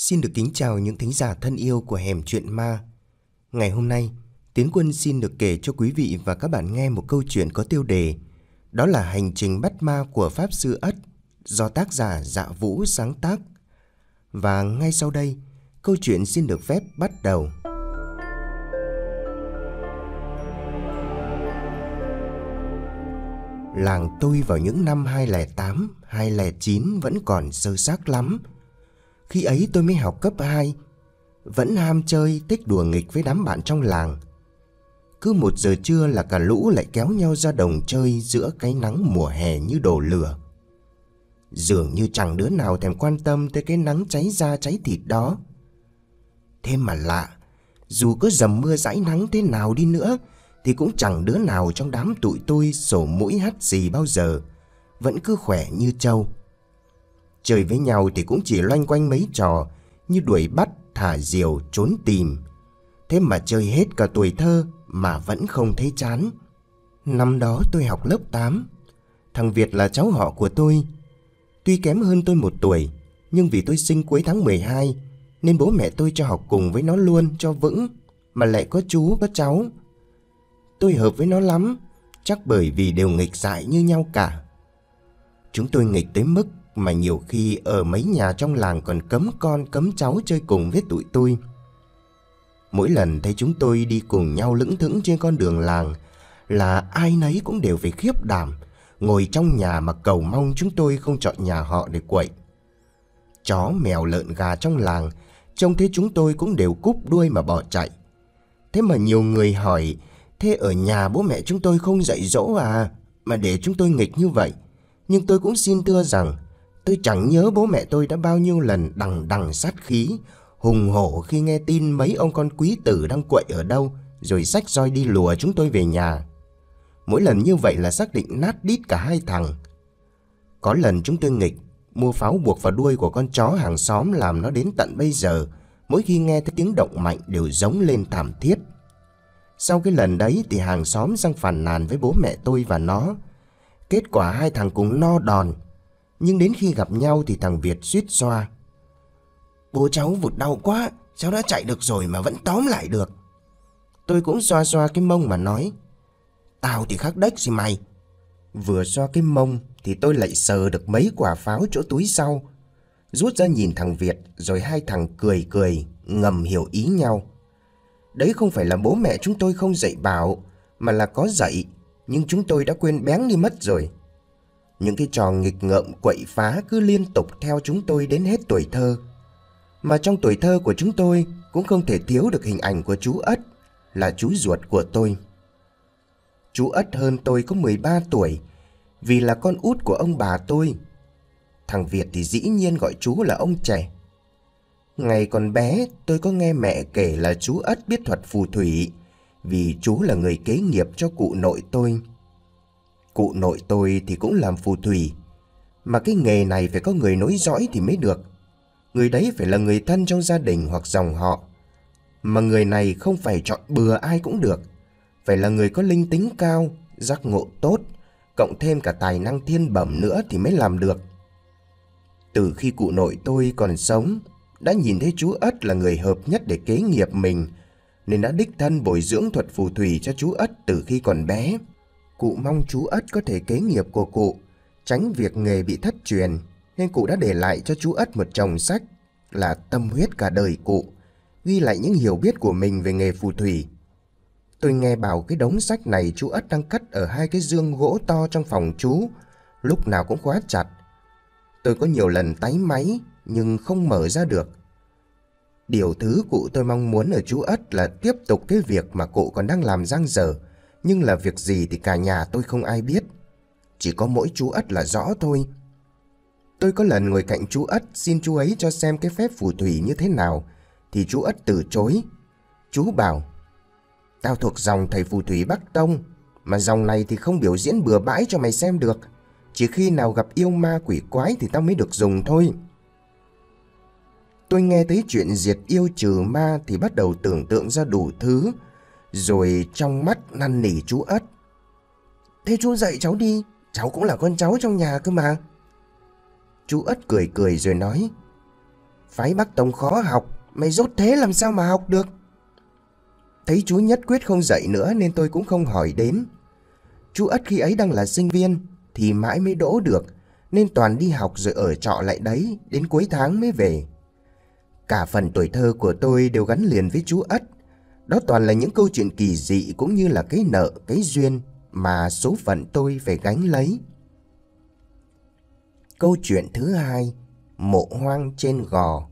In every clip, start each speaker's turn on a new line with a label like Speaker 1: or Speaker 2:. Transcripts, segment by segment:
Speaker 1: Xin được kính chào những thính giả thân yêu của Hẻm Chuyện Ma. Ngày hôm nay, Tiến Quân xin được kể cho quý vị và các bạn nghe một câu chuyện có tiêu đề, đó là Hành trình bắt ma của Pháp Sư Ất, do tác giả Dạ Vũ sáng tác. Và ngay sau đây, câu chuyện xin được phép bắt đầu. Làng tôi vào những năm 2008, 2009 vẫn còn sơ xác lắm. Khi ấy tôi mới học cấp 2, vẫn ham chơi, thích đùa nghịch với đám bạn trong làng. Cứ 1 giờ trưa là cả lũ lại kéo nhau ra đồng chơi giữa cái nắng mùa hè như đổ lửa. Dường như chẳng đứa nào thèm quan tâm tới cái nắng cháy da cháy thịt đó. Thế mà lạ, dù có dầm mưa dãi nắng thế nào đi nữa thì cũng chẳng đứa nào trong đám tụi tôi sổ mũi hắt xì bao giờ, vẫn cứ khỏe như trâu. Chơi với nhau thì cũng chỉ loanh quanh mấy trò như đuổi bắt, thả diều, trốn tìm. Thế mà chơi hết cả tuổi thơ mà vẫn không thấy chán. Năm đó tôi học lớp 8. Thằng Việt là cháu họ của tôi. Tuy kém hơn tôi 1 tuổi, nhưng vì tôi sinh cuối tháng 12 nên bố mẹ tôi cho học cùng với nó luôn cho vững, mà lại có chú có cháu. Tôi hợp với nó lắm, chắc bởi vì đều nghịch dại như nhau cả. Chúng tôi nghịch tới mức mà nhiều khi ở mấy nhà trong làng còn cấm con cấm cháu chơi cùng với tụi tôi. Mỗi lần thấy chúng tôi đi cùng nhau lững thững trên con đường làng là ai nấy cũng đều phải khiếp đảm, ngồi trong nhà mà cầu mong chúng tôi không chọn nhà họ để quậy. Chó, mèo, lợn, gà trong làng trông thấy chúng tôi cũng đều cúp đuôi mà bỏ chạy. Thế mà nhiều người hỏi, thế ở nhà bố mẹ chúng tôi không dạy dỗ à, mà để chúng tôi nghịch như vậy? Nhưng tôi cũng xin thưa rằng tôi chẳng nhớ bố mẹ tôi đã bao nhiêu lần đằng đằng sát khí, hùng hổ khi nghe tin mấy ông con quý tử đang quậy ở đâu, rồi xách roi đi lùa chúng tôi về nhà. Mỗi lần như vậy là xác định nát đít cả hai thằng. Có lần chúng tôi nghịch, mua pháo buộc vào đuôi của con chó hàng xóm làm nó đến tận bây giờ, mỗi khi nghe thấy tiếng động mạnh đều giống lên thảm thiết. Sau cái lần đấy thì hàng xóm sang phàn nàn với bố mẹ tôi và nó. Kết quả hai thằng cùng no đòn. Nhưng đến khi gặp nhau thì thằng Việt suýt xoa: bố cháu vụt đau quá, cháu đã chạy được rồi mà vẫn tóm lại được. Tôi cũng xoa xoa cái mông mà nói: tao thì khác đếch gì mày. Vừa xoa cái mông thì tôi lại sờ được mấy quả pháo chỗ túi sau, rút ra nhìn thằng Việt, rồi hai thằng cười cười ngầm hiểu ý nhau. Đấy không phải là bố mẹ chúng tôi không dạy bảo, mà là có dạy, nhưng chúng tôi đã quên béng đi mất rồi. Những cái trò nghịch ngợm quậy phá cứ liên tục theo chúng tôi đến hết tuổi thơ. Mà trong tuổi thơ của chúng tôi cũng không thể thiếu được hình ảnh của chú Ất, là chú ruột của tôi. Chú Ất hơn tôi có 13 tuổi, vì là con út của ông bà tôi. Thằng Việt thì dĩ nhiên gọi chú là ông trẻ. Ngày còn bé tôi có nghe mẹ kể là chú Ất biết thuật phù thủy, vì chú là người kế nghiệp cho cụ nội tôi. Cụ nội tôi thì cũng làm phù thủy, mà cái nghề này phải có người nối dõi thì mới được. Người đấy phải là người thân trong gia đình hoặc dòng họ. Mà người này không phải chọn bừa ai cũng được, phải là người có linh tính cao, giác ngộ tốt, cộng thêm cả tài năng thiên bẩm nữa thì mới làm được. Từ khi cụ nội tôi còn sống, đã nhìn thấy chú Ất là người hợp nhất để kế nghiệp mình, nên đã đích thân bồi dưỡng thuật phù thủy cho chú Ất từ khi còn bé. Cụ mong chú Ất có thể kế nghiệp của cụ, tránh việc nghề bị thất truyền, nên cụ đã để lại cho chú Ất một chồng sách là tâm huyết cả đời cụ, ghi lại những hiểu biết của mình về nghề phù thủy. Tôi nghe bảo cái đống sách này chú Ất đang cất ở 2 cái giương gỗ to trong phòng chú, lúc nào cũng khóa chặt. Tôi có nhiều lần táy máy nhưng không mở ra được. Điều thứ cụ tôi mong muốn ở chú Ất là tiếp tục cái việc mà cụ còn đang làm dang dở, nhưng là việc gì thì cả nhà tôi không ai biết, chỉ có mỗi chú Ất là rõ thôi. Tôi có lần ngồi cạnh chú Ất xin chú ấy cho xem cái phép phù thủy như thế nào, thì chú Ất từ chối. Chú bảo: tao thuộc dòng thầy phù thủy Bắc Tông, mà dòng này thì không biểu diễn bừa bãi cho mày xem được, chỉ khi nào gặp yêu ma quỷ quái thì tao mới được dùng thôi. Tôi nghe thấy chuyện diệt yêu trừ ma thì bắt đầu tưởng tượng ra đủ thứ, rồi trong mắt năn nỉ chú Ất: thế chú dạy cháu đi, cháu cũng là con cháu trong nhà cơ mà. Chú Ất cười cười rồi nói: Phái Bắc Tông khó học, mày dốt thế làm sao mà học được? Thấy chú nhất quyết không dạy nữa nên tôi cũng không hỏi đến. Chú Ất khi ấy đang là sinh viên thì mãi mới đỗ được, nên toàn đi học rồi ở trọ lại đấy, đến cuối tháng mới về. Cả phần tuổi thơ của tôi đều gắn liền với chú Ất. Đó toàn là những câu chuyện kỳ dị cũng như là cái nợ, cái duyên mà số phận tôi phải gánh lấy. Câu chuyện thứ hai, mộ hoang trên gò.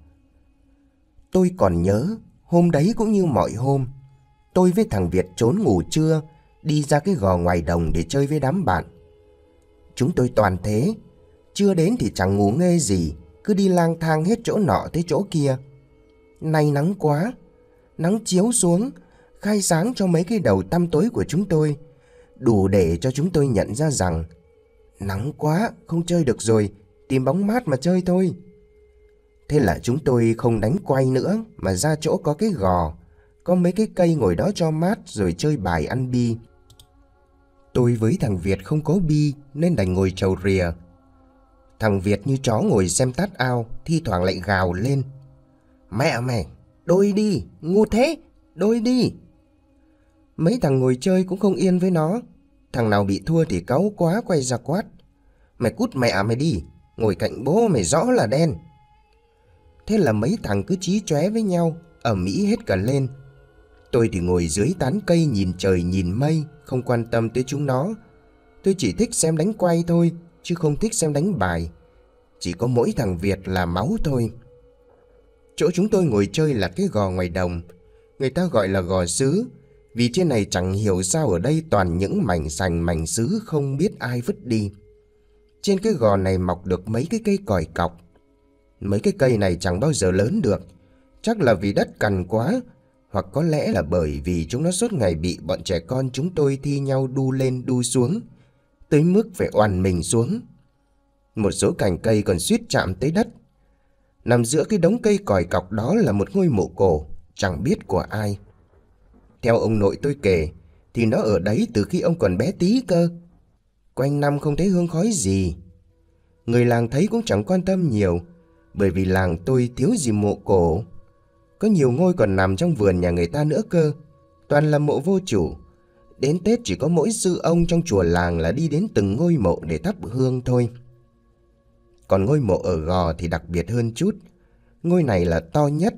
Speaker 1: Tôi còn nhớ, hôm đấy cũng như mọi hôm, tôi với thằng Việt trốn ngủ trưa, đi ra cái gò ngoài đồng để chơi với đám bạn. Chúng tôi toàn thế, chưa đến thì chẳng ngủ nghê gì, cứ đi lang thang hết chỗ nọ tới chỗ kia. Nay nắng quá, nắng chiếu xuống, khai sáng cho mấy cái đầu tăm tối của chúng tôi, đủ để cho chúng tôi nhận ra rằng nắng quá, không chơi được rồi, tìm bóng mát mà chơi thôi. Thế là chúng tôi không đánh quay nữa mà ra chỗ có cái gò, có mấy cái cây ngồi đó cho mát rồi chơi bài ăn bi. Tôi với thằng Việt không có bi nên đành ngồi chầu rìa. Thằng Việt như chó ngồi xem tát ao, thi thoảng lại gào lên: "Mẹ mày, đôi đi, ngu thế, đôi đi!" Mấy thằng ngồi chơi cũng không yên với nó. Thằng nào bị thua thì cáu quá quay ra quát: "Mày cút mẹ mày đi, ngồi cạnh bố mày rõ là đen." Thế là mấy thằng cứ chí chóe với nhau, ầm ĩ hết cả lên. Tôi thì ngồi dưới tán cây nhìn trời nhìn mây, không quan tâm tới chúng nó. Tôi chỉ thích xem đánh quay thôi, chứ không thích xem đánh bài. Chỉ có mỗi thằng Việt là máu thôi. Chỗ chúng tôi ngồi chơi là cái gò ngoài đồng. Người ta gọi là gò sứ, vì trên này chẳng hiểu sao ở đây toàn những mảnh sành mảnh sứ không biết ai vứt đi. Trên cái gò này mọc được mấy cái cây còi cọc. Mấy cái cây này chẳng bao giờ lớn được, chắc là vì đất cằn quá, hoặc có lẽ là bởi vì chúng nó suốt ngày bị bọn trẻ con chúng tôi thi nhau đu lên đu xuống, tới mức phải oằn mình xuống. Một số cành cây còn suýt chạm tới đất. Nằm giữa cái đống cây còi cọc đó là một ngôi mộ cổ, chẳng biết của ai. Theo ông nội tôi kể, thì nó ở đấy từ khi ông còn bé tí cơ. Quanh năm không thấy hương khói gì. Người làng thấy cũng chẳng quan tâm nhiều, bởi vì làng tôi thiếu gì mộ cổ. Có nhiều ngôi còn nằm trong vườn nhà người ta nữa cơ, toàn là mộ vô chủ. Đến Tết chỉ có mỗi sư ông trong chùa làng là đi đến từng ngôi mộ để thắp hương thôi. Còn ngôi mộ ở gò thì đặc biệt hơn chút. Ngôi này là to nhất,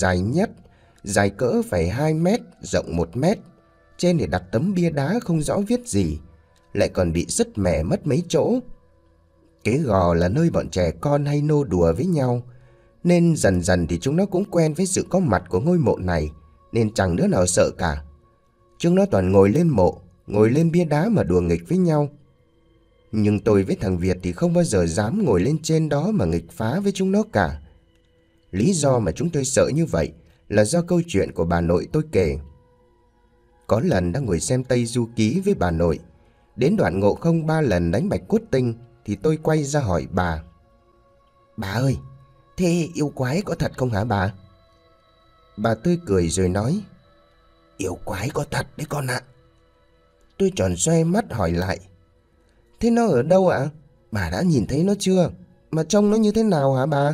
Speaker 1: dài cỡ phải 2 mét, rộng 1 mét. Trên để đặt tấm bia đá không rõ viết gì, lại còn bị sứt mẻ mất mấy chỗ. Cái gò là nơi bọn trẻ con hay nô đùa với nhau, nên dần dần thì chúng nó cũng quen với sự có mặt của ngôi mộ này, nên chẳng đứa nào sợ cả. Chúng nó toàn ngồi lên mộ, ngồi lên bia đá mà đùa nghịch với nhau. Nhưng tôi với thằng Việt thì không bao giờ dám ngồi lên trên đó mà nghịch phá với chúng nó cả. Lý do mà chúng tôi sợ như vậy là do câu chuyện của bà nội tôi kể. Có lần đang ngồi xem Tây Du Ký với bà nội, đến đoạn Ngộ Không 3 lần đánh bạch cốt tinh thì tôi quay ra hỏi bà: "Bà ơi, thế yêu quái có thật không hả bà?" Bà tươi cười rồi nói: "Yêu quái có thật đấy con ạ." Tôi tròn xoe mắt hỏi lại: "Thế nó ở đâu ạ? Bà đã nhìn thấy nó chưa? Mà trông nó như thế nào hả bà?"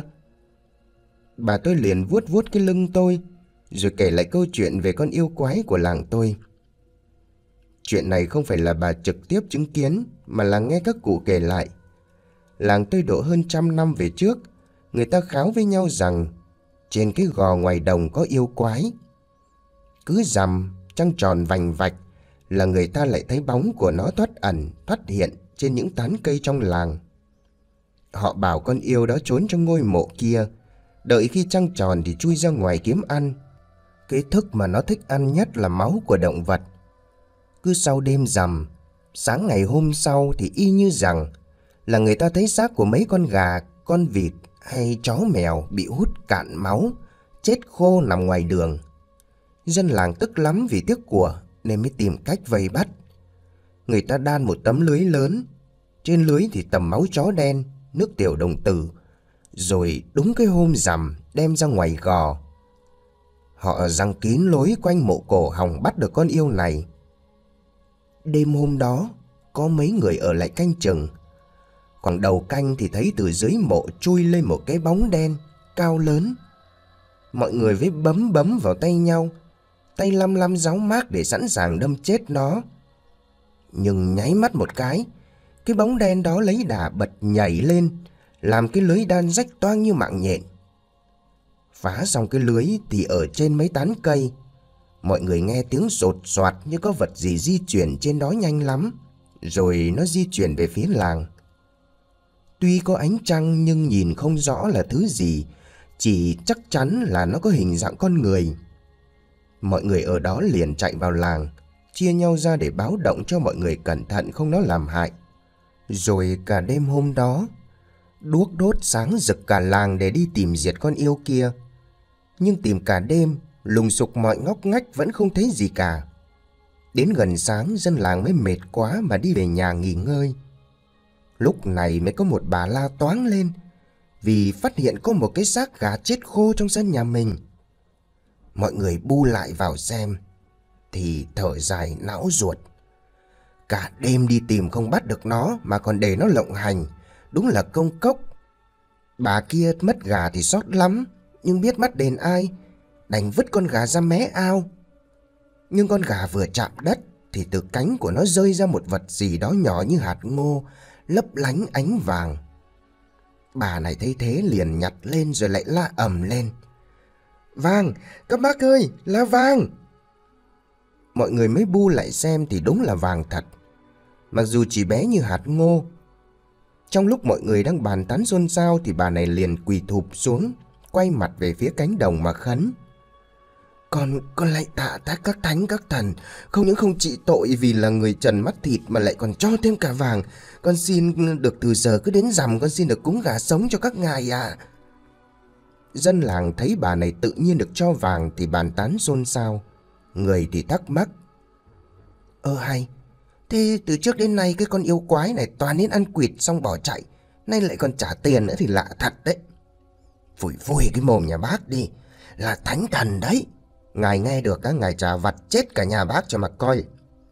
Speaker 1: Bà tôi liền vuốt vuốt cái lưng tôi, rồi kể lại câu chuyện về con yêu quái của làng tôi. Chuyện này không phải là bà trực tiếp chứng kiến, mà là nghe các cụ kể lại. Làng tôi độ hơn 100 năm về trước, người ta kháo với nhau rằng trên cái gò ngoài đồng có yêu quái. Cứ rằm trăng tròn vành vạch là người ta lại thấy bóng của nó thoát ẩn, thoát hiện trên những tán cây trong làng. Họ bảo con yêu đó trốn trong ngôi mộ kia, đợi khi trăng tròn thì chui ra ngoài kiếm ăn. Cái thức mà nó thích ăn nhất là máu của động vật. Cứ sau đêm rằm, sáng ngày hôm sau thì y như rằng là người ta thấy xác của mấy con gà, con vịt hay chó mèo bị hút cạn máu, chết khô nằm ngoài đường. Dân làng tức lắm vì tiếc của nên mới tìm cách vây bắt. Người ta đan một tấm lưới lớn, trên lưới thì tầm máu chó đen, nước tiểu đồng tử, rồi đúng cái hôm rằm đem ra ngoài gò. Họ giăng kín lối quanh mộ cổ hòng bắt được con yêu này. Đêm hôm đó có mấy người ở lại canh chừng. Khoảng đầu canh thì thấy từ dưới mộ chui lên một cái bóng đen, cao lớn. Mọi người với bấm bấm vào tay nhau, tay lăm lăm giáo mác để sẵn sàng đâm chết nó. Nhưng nháy mắt một cái bóng đen đó lấy đà bật nhảy lên, làm cái lưới đan rách toang như mạng nhện. Phá xong cái lưới thì ở trên mấy tán cây, mọi người nghe tiếng sột soạt như có vật gì di chuyển trên đó nhanh lắm, rồi nó di chuyển về phía làng. Tuy có ánh trăng nhưng nhìn không rõ là thứ gì, chỉ chắc chắn là nó có hình dạng con người. Mọi người ở đó liền chạy vào làng, chia nhau ra để báo động cho mọi người cẩn thận không nó làm hại. Rồi cả đêm hôm đó, đuốc đốt sáng rực cả làng để đi tìm diệt con yêu kia. Nhưng tìm cả đêm, lùng sục mọi ngóc ngách vẫn không thấy gì cả. Đến gần sáng, dân làng mới mệt quá mà đi về nhà nghỉ ngơi. Lúc này mới có một bà la toáng lên vì phát hiện có một cái xác gà chết khô trong sân nhà mình. Mọi người bu lại vào xem thì thở dài não ruột. Cả đêm đi tìm không bắt được nó mà còn để nó lộng hành, đúng là công cốc. Bà kia mất gà thì xót lắm, nhưng biết bắt đền ai, đành vứt con gà ra mé ao. Nhưng con gà vừa chạm đất thì từ cánh của nó rơi ra một vật gì đó nhỏ như hạt ngô, lấp lánh ánh vàng. Bà này thấy thế liền nhặt lên rồi lại la ầm lên: Vàng, các bác ơi, là vàng! Mọi người mới bu lại xem thì đúng là vàng thật, mặc dù chỉ bé như hạt ngô. Trong lúc mọi người đang bàn tán xôn xao thì bà này liền quỳ thụp xuống, quay mặt về phía cánh đồng mà khấn: Con lại tạ các thánh các thần, không những không trị tội vì là người trần mắt thịt mà lại còn cho thêm cả vàng. Con xin được từ giờ cứ đến rằm con xin được cúng gà sống cho các ngài ạ. Dân làng thấy bà này tự nhiên được cho vàng thì bàn tán xôn xao. Người thì thắc mắc: hay, thế từ trước đến nay cái con yêu quái này toàn đến ăn quỵt xong bỏ chạy, nay lại còn trả tiền nữa thì lạ thật đấy. Phủi phui cái mồm nhà bác đi, là thánh thần đấy. Ngài nghe được các ngài trả vặt chết cả nhà bác cho mà coi.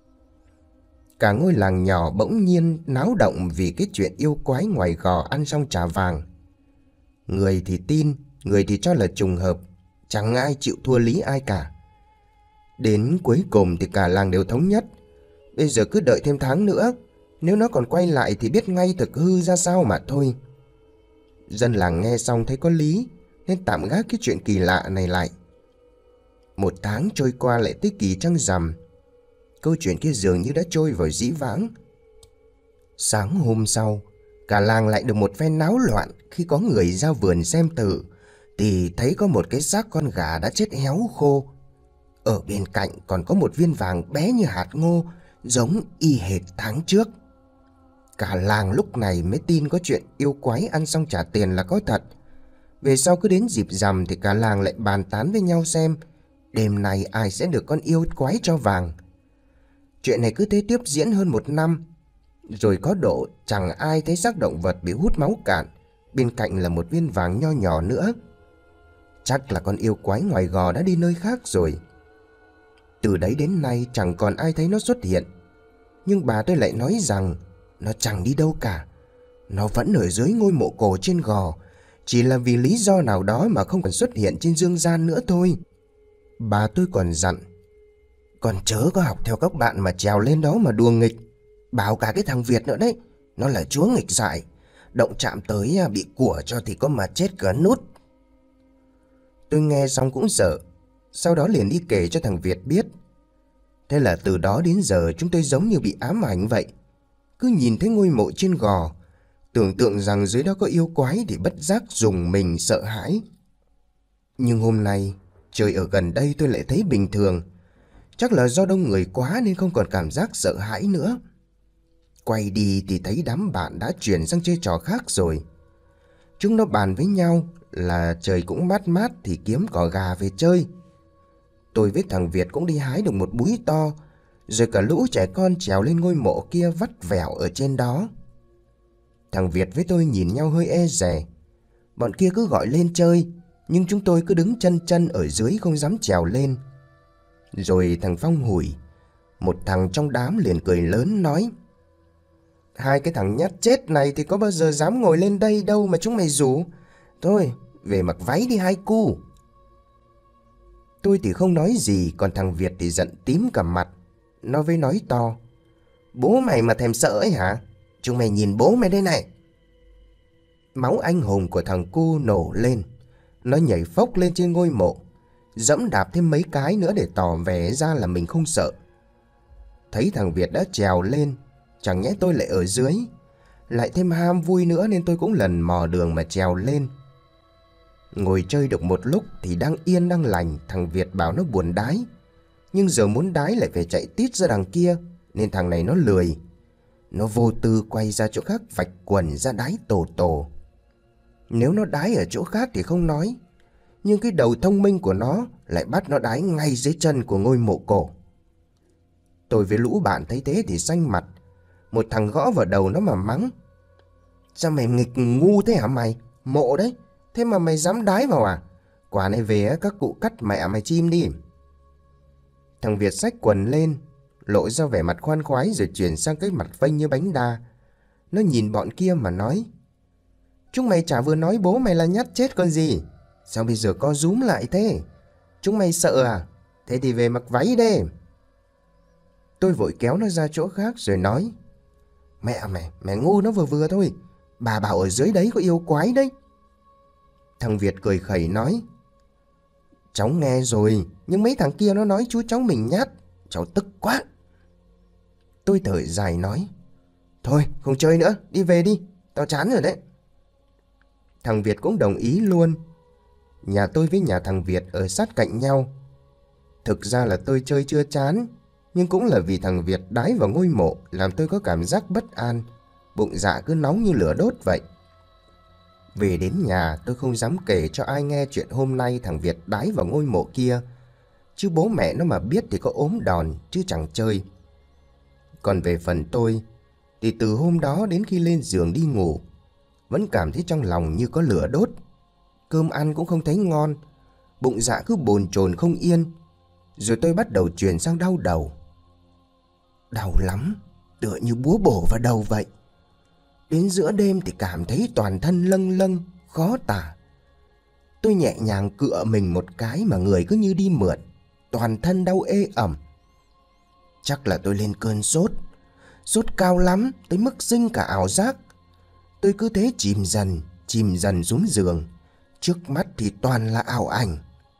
Speaker 1: Cả ngôi làng nhỏ bỗng nhiên náo động vì cái chuyện yêu quái ngoài gò ăn xong trả vàng. Người thì tin, người thì cho là trùng hợp, chẳng ai chịu thua lý ai cả. Đến cuối cùng thì cả làng đều thống nhất, bây giờ cứ đợi thêm tháng nữa, nếu nó còn quay lại thì biết ngay thực hư ra sao mà thôi. Dân làng nghe xong thấy có lý nên tạm gác cái chuyện kỳ lạ này lại. Một tháng trôi qua lại tới kỳ trăng rằm. Câu chuyện kia dường như đã trôi vào dĩ vãng. Sáng hôm sau, cả làng lại được một phen náo loạn khi có người ra vườn xem thử thì thấy có một cái xác con gà đã chết héo khô. Ở bên cạnh còn có một viên vàng bé như hạt ngô, giống y hệt tháng trước. Cả làng lúc này mới tin có chuyện yêu quái ăn xong trả tiền là có thật. Về sau cứ đến dịp rằm thì cả làng lại bàn tán với nhau xem đêm nay ai sẽ được con yêu quái cho vàng. Chuyện này cứ thế tiếp diễn hơn một năm. Rồi có độ chẳng ai thấy xác động vật bị hút máu cạn, bên cạnh là một viên vàng nho nhỏ nữa. Chắc là con yêu quái ngoài gò đã đi nơi khác rồi. Từ đấy đến nay chẳng còn ai thấy nó xuất hiện. Nhưng bà tôi lại nói rằng nó chẳng đi đâu cả, nó vẫn ở dưới ngôi mộ cổ trên gò, chỉ là vì lý do nào đó mà không còn xuất hiện trên dương gian nữa thôi. Bà tôi còn dặn: Con chớ có học theo các bạn mà trèo lên đó mà đùa nghịch. Bảo cả cái thằng Việt nữa đấy, nó là chúa nghịch dại, động chạm tới bị của cho thì có mà chết cả nút. Tôi nghe xong cũng sợ, sau đó liền đi kể cho thằng Việt biết. Thế là từ đó đến giờ chúng tôi giống như bị ám ảnh vậy. Cứ nhìn thấy ngôi mộ trên gò, tưởng tượng rằng dưới đó có yêu quái thì bất giác rùng mình sợ hãi. Nhưng hôm nay trời ở gần đây tôi lại thấy bình thường. Chắc là do đông người quá nên không còn cảm giác sợ hãi nữa. Quay đi thì thấy đám bạn đã chuyển sang chơi trò khác rồi. Chúng nó bàn với nhau là trời cũng mát mát thì kiếm cỏ gà về chơi. Tôi với thằng Việt cũng đi hái được một búi to, rồi cả lũ trẻ con trèo lên ngôi mộ kia vắt vẻo ở trên đó. Thằng Việt với tôi nhìn nhau hơi e dè. Bọn kia cứ gọi lên chơi, nhưng chúng tôi cứ đứng chân chân ở dưới không dám trèo lên. Rồi thằng Phong Hủi, một thằng trong đám, liền cười lớn nói: Hai cái thằng nhát chết này thì có bao giờ dám ngồi lên đây đâu mà chúng mày rủ. Thôi, về mặc váy đi hai cu. Tôi thì không nói gì, còn thằng Việt thì giận tím cả mặt. Nó với nói to: bố mày mà thèm sợ ấy hả? Chúng mày nhìn bố mày đây này. Máu anh hùng của thằng cu nổ lên. Nó nhảy phốc lên trên ngôi mộ, dẫm đạp thêm mấy cái nữa để tỏ vẻ ra là mình không sợ. Thấy thằng Việt đã trèo lên, chẳng nhẽ tôi lại ở dưới. Lại thêm ham vui nữa nên tôi cũng lần mò đường mà trèo lên. Ngồi chơi được một lúc thì đang yên đang lành, thằng Việt bảo nó buồn đái. Nhưng giờ muốn đái lại phải chạy tít ra đằng kia, nên thằng này nó lười. Nó vô tư quay ra chỗ khác vạch quần ra đái tổ tổ. Nếu nó đái ở chỗ khác thì không nói, nhưng cái đầu thông minh của nó lại bắt nó đái ngay dưới chân của ngôi mộ cổ. Tôi với lũ bạn thấy thế thì xanh mặt. Một thằng gõ vào đầu nó mà mắng: sao mày nghịch ngu thế hả mày? Mộ đấy, thế mà mày dám đái vào à? Quả này về các cụ cắt mẹ mày chim đi. Thằng Việt xách quần lên, lộ ra vẻ mặt khoan khoái rồi chuyển sang cái mặt vênh như bánh đa. Nó nhìn bọn kia mà nói: chúng mày chả vừa nói bố mày là nhát chết con gì? Sao bây giờ co rúm lại thế? Chúng mày sợ à? Thế thì về mặc váy đi. Tôi vội kéo nó ra chỗ khác rồi nói: mẹ mày ngu nó vừa vừa thôi. Bà bảo ở dưới đấy có yêu quái đấy. Thằng Việt cười khẩy nói: cháu nghe rồi, nhưng mấy thằng kia nó nói chú cháu mình nhát, cháu tức quá. Tôi thở dài nói: thôi không chơi nữa, đi về đi, tao chán rồi đấy. Thằng Việt cũng đồng ý luôn. Nhà tôi với nhà thằng Việt ở sát cạnh nhau. Thực ra là tôi chơi chưa chán, nhưng cũng là vì thằng Việt đái vào ngôi mộ làm tôi có cảm giác bất an, bụng dạ cứ nóng như lửa đốt vậy. Về đến nhà tôi không dám kể cho ai nghe chuyện hôm nay thằng Việt đái vào ngôi mộ kia, chứ bố mẹ nó mà biết thì có ốm đòn chứ chẳng chơi. Còn về phần tôi thì từ hôm đó đến khi lên giường đi ngủ vẫn cảm thấy trong lòng như có lửa đốt. Cơm ăn cũng không thấy ngon, bụng dạ cứ bồn chồn không yên. Rồi tôi bắt đầu chuyển sang đau đầu. Đau lắm, tựa như búa bổ vào đầu vậy. Đến giữa đêm thì cảm thấy toàn thân lâng lâng, khó tả. Tôi nhẹ nhàng cựa mình một cái mà người cứ như đi mượn, toàn thân đau ê ẩm. Chắc là tôi lên cơn sốt. Sốt cao lắm, tới mức sinh cả ảo giác. Tôi cứ thế chìm dần xuống giường. Trước mắt thì toàn là ảo ảnh.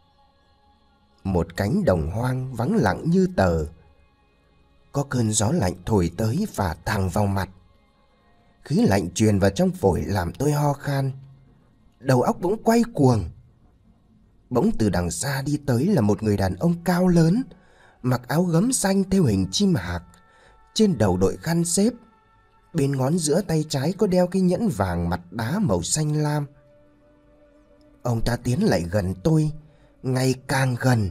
Speaker 1: Một cánh đồng hoang vắng lặng như tờ. Có cơn gió lạnh thổi tới phả thẳng vào mặt. Khí lạnh truyền vào trong phổi làm tôi ho khan. Đầu óc bỗng quay cuồng. Bỗng từ đằng xa đi tới là một người đàn ông cao lớn, mặc áo gấm xanh theo hình chim hạc, trên đầu đội khăn xếp. Bên ngón giữa tay trái có đeo cái nhẫn vàng mặt đá màu xanh lam. Ông ta tiến lại gần tôi, ngày càng gần.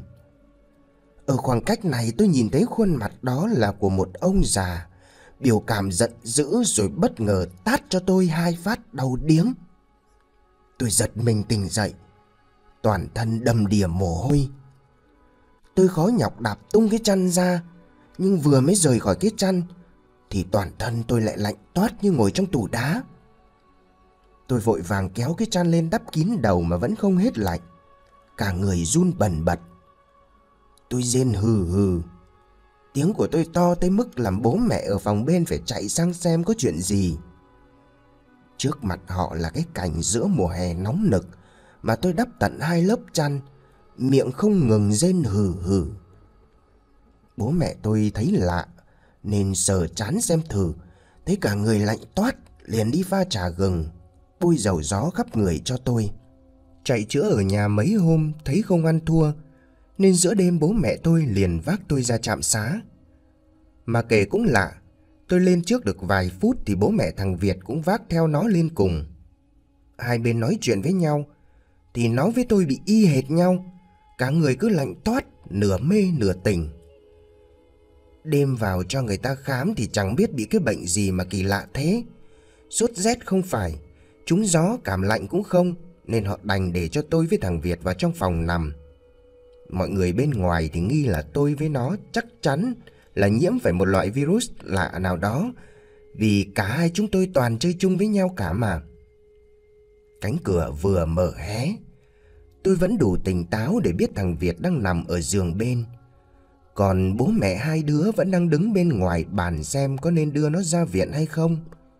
Speaker 1: Ở khoảng cách này tôi nhìn thấy khuôn mặt đó là của một ông già, biểu cảm giận dữ rồi bất ngờ tát cho tôi 2 phát đau điếng. Tôi giật mình tỉnh dậy, toàn thân đầm đìa mồ hôi. Tôi khó nhọc đạp tung cái chăn ra, nhưng vừa mới rời khỏi cái chăn thì toàn thân tôi lại lạnh toát như ngồi trong tủ đá. Tôi vội vàng kéo cái chăn lên đắp kín đầu mà vẫn không hết lạnh, cả người run bần bật. Tôi rên hừ hừ. Tiếng của tôi to tới mức làm bố mẹ ở phòng bên phải chạy sang xem có chuyện gì. Trước mặt họ là cái cảnh giữa mùa hè nóng nực mà tôi đắp tận 2 lớp chăn, miệng không ngừng rên hừ hừ. Bố mẹ tôi thấy lạ nên sờ trán xem thử, thấy cả người lạnh toát, liền đi pha trà gừng, bôi dầu gió khắp người cho tôi. Chạy chữa ở nhà mấy hôm thấy không ăn thua, nên giữa đêm bố mẹ tôi liền vác tôi ra trạm xá. Mà kể cũng lạ, tôi lên trước được vài phút thì bố mẹ thằng Việt cũng vác theo nó lên cùng. Hai bên nói chuyện với nhau thì nó với tôi bị y hệt nhau, cả người cứ lạnh toát, nửa mê nửa tỉnh. Đêm vào cho người ta khám thì chẳng biết bị cái bệnh gì mà kỳ lạ thế. Sốt rét không phải, trúng gió cảm lạnh cũng không, nên họ đành để cho tôi với thằng Việt vào trong phòng nằm. Mọi người bên ngoài thì nghi là tôi với nó chắc chắn là nhiễm phải một loại virus lạ nào đó, vì cả hai chúng tôi toàn chơi chung với nhau cả mà. Cánh cửa vừa mở hé. Tôi vẫn đủ tỉnh táo để biết thằng Việt đang nằm ở giường bên. Còn bố mẹ hai đứa vẫn đang đứng bên ngoài bàn xem có nên đưa nó ra viện hay không.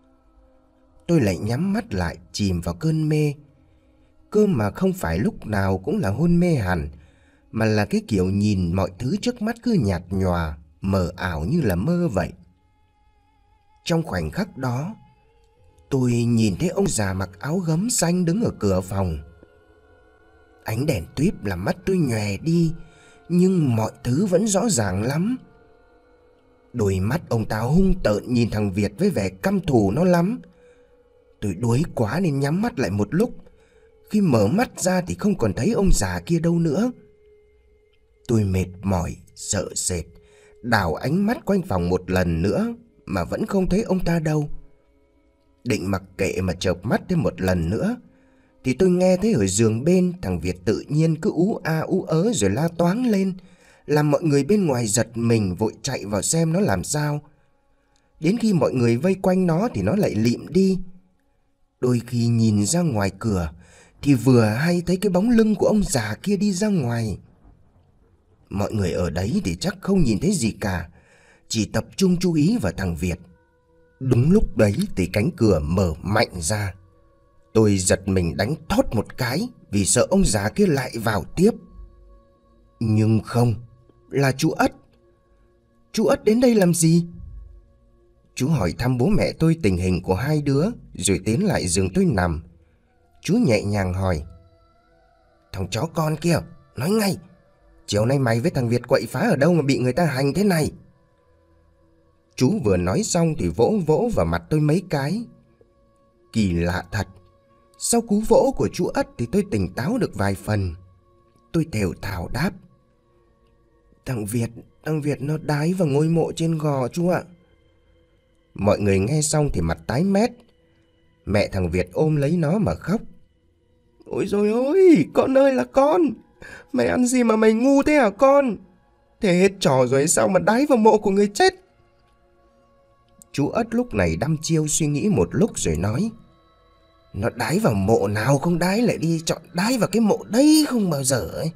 Speaker 1: Tôi lại nhắm mắt lại chìm vào cơn mê. Cơ mà không phải lúc nào cũng là hôn mê hẳn, mà là cái kiểu nhìn mọi thứ trước mắt cứ nhạt nhòa, mờ ảo như là mơ vậy. Trong khoảnh khắc đó, tôi nhìn thấy ông già mặc áo gấm xanh đứng ở cửa phòng. Ánh đèn tuýp làm mắt tôi nhòe đi, nhưng mọi thứ vẫn rõ ràng lắm. Đôi mắt ông ta hung tợn nhìn thằng Việt với vẻ căm thù nó lắm. Tôi đuối quá nên nhắm mắt lại một lúc. Khi mở mắt ra thì không còn thấy ông già kia đâu nữa. Tôi mệt mỏi, sợ sệt, đảo ánh mắt quanh phòng một lần nữa mà vẫn không thấy ông ta đâu. Định mặc kệ mà chợp mắt thêm một lần nữa thì tôi nghe thấy ở giường bên thằng Việt tự nhiên cứ ú a ú ớ rồi la toáng lên, làm mọi người bên ngoài giật mình vội chạy vào xem nó làm sao. Đến khi mọi người vây quanh nó thì nó lại lịm đi. Đôi khi nhìn ra ngoài cửa thì vừa hay thấy cái bóng lưng của ông già kia đi ra ngoài. Mọi người ở đấy thì chắc không nhìn thấy gì cả, chỉ tập trung chú ý vào thằng Việt. Đúng lúc đấy thì cánh cửa mở mạnh ra. Tôi giật mình đánh thót một cái vì sợ ông già kia lại vào tiếp. Nhưng không, là chú Ất. Chú Ất đến đây làm gì? Chú hỏi thăm bố mẹ tôi tình hình của hai đứa rồi tiến lại giường tôi nằm. Chú nhẹ nhàng hỏi: Thằng chó con kia, nói ngay, chiều nay mày với thằng Việt quậy phá ở đâu mà bị người ta hành thế này? Chú vừa nói xong thì vỗ vỗ vào mặt tôi mấy cái. Kỳ lạ thật, sau cú vỗ của chú Ất thì tôi tỉnh táo được vài phần. Tôi thều thào đáp: Thằng Việt nó đái vào ngôi mộ trên gò chú ạ. Mọi người nghe xong thì mặt tái mét. Mẹ thằng Việt ôm lấy nó mà khóc: Ôi dồi ôi, con ơi là con, mày ăn gì mà mày ngu thế hả con? Thế hết trò rồi sao mà đái vào mộ của người chết? Chú Ất lúc này đăm chiêu suy nghĩ một lúc rồi nói: Nó đái vào mộ nào không đái lại đi chọn đái vào cái mộ đấy không bao giờ ấy.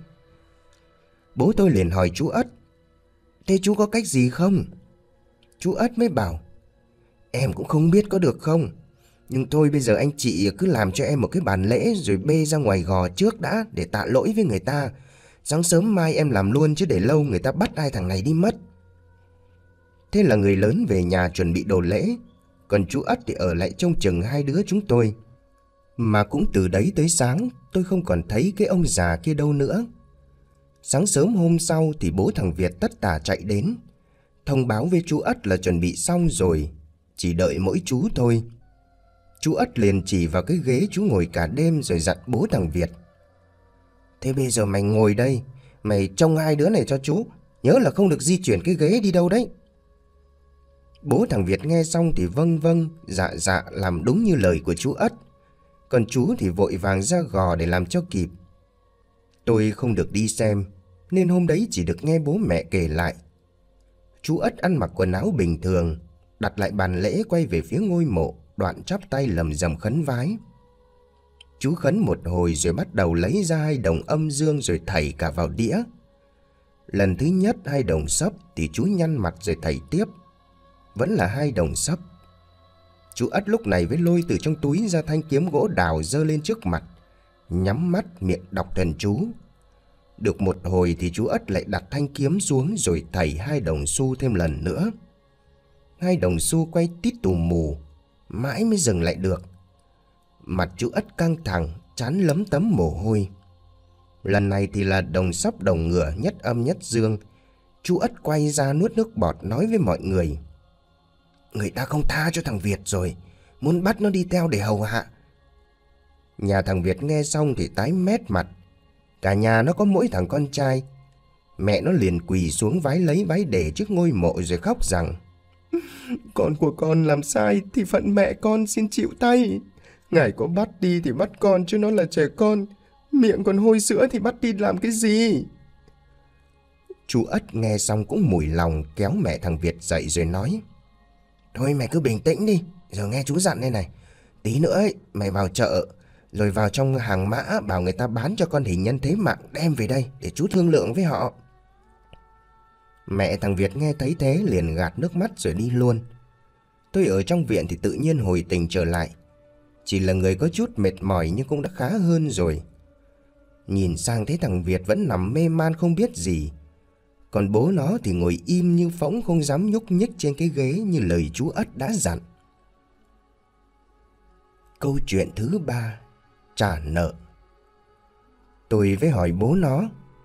Speaker 1: Bố tôi liền hỏi chú Ất: Thế chú có cách gì không? Chú Ất mới bảo: Em cũng không biết có được không, nhưng thôi bây giờ anh chị cứ làm cho em một cái bàn lễ rồi bê ra ngoài gò trước đã để tạ lỗi với người ta. Sáng sớm mai em làm luôn chứ để lâu người ta bắt hai thằng này đi mất. Thế là người lớn về nhà chuẩn bị đồ lễ, còn chú Ất thì ở lại trông chừng hai đứa chúng tôi. Mà cũng từ đấy tới sáng tôi không còn thấy cái ông già kia đâu nữa. Sáng sớm hôm sau thì bố thằng Việt tất tả chạy đến, thông báo với chú Ất là chuẩn bị xong rồi, chỉ đợi mỗi chú thôi. Chú Ất liền chỉ vào cái ghế chú ngồi cả đêm rồi dặn bố thằng Việt: Thế bây giờ mày ngồi đây, mày trông hai đứa này cho chú, nhớ là không được di chuyển cái ghế đi đâu đấy. Bố thằng Việt nghe xong thì vâng vâng dạ dạ làm đúng như lời của chú Ất. Còn chú thì vội vàng ra gò để làm cho kịp. Tôi không được đi xem nên hôm đấy chỉ được nghe bố mẹ kể lại. Chú Ất ăn mặc quần áo bình thường, đặt lại bàn lễ quay về phía ngôi mộ, đoạn chắp tay lầm rầm khấn vái. Chú khấn một hồi rồi bắt đầu lấy ra 2 đồng âm dương rồi thảy cả vào đĩa. Lần thứ nhất 2 đồng sấp thì chú nhăn mặt rồi thảy tiếp, vẫn là 2 đồng sấp. Chú Ất lúc này mới lôi từ trong túi ra thanh kiếm gỗ đào giơ lên trước mặt, nhắm mắt miệng đọc thần chú. Được một hồi thì chú Ất lại đặt thanh kiếm xuống rồi thảy 2 đồng xu thêm lần nữa. 2 đồng xu quay tít tù mù, mãi mới dừng lại được. Mặt chú Ất căng thẳng, trán lấm tấm mồ hôi. Lần này thì là đồng sấp đồng ngựa nhất âm nhất dương. Chú Ất quay ra nuốt nước bọt nói với mọi người: Người ta không tha cho thằng Việt rồi, muốn bắt nó đi theo để hầu hạ. Nhà thằng Việt nghe xong thì tái mét mặt. Cả nhà nó có mỗi thằng con trai. Mẹ nó liền quỳ xuống vái lấy vái để trước ngôi mộ rồi khóc rằng: Con của con làm sai thì phận mẹ con xin chịu tay. Ngài có bắt đi thì bắt con chứ nó là trẻ con, miệng còn hôi sữa thì bắt đi làm cái gì? Chú Ất nghe xong cũng mủi lòng, kéo mẹ thằng Việt dậy rồi nói: Thôi mày cứ bình tĩnh đi, giờ nghe chú dặn đây này. Tí nữa ấy, mày vào chợ, rồi vào trong hàng mã bảo người ta bán cho con hình nhân thế mạng đem về đây để chú thương lượng với họ. Mẹ thằng Việt nghe thấy thế liền gạt nước mắt rồi đi luôn. Tôi ở trong viện thì tự nhiên hồi tỉnh trở lại. Chỉ là người có chút mệt mỏi nhưng cũng đã khá hơn rồi. Nhìn sang thấy thằng Việt vẫn nằm mê man không biết gì. Còn bố nó thì ngồi im như phỗng, không dám nhúc nhích trên cái ghế như lời chú Ất đã dặn. Câu chuyện thứ 3: trả nợ. Tôi với hỏi bố nó: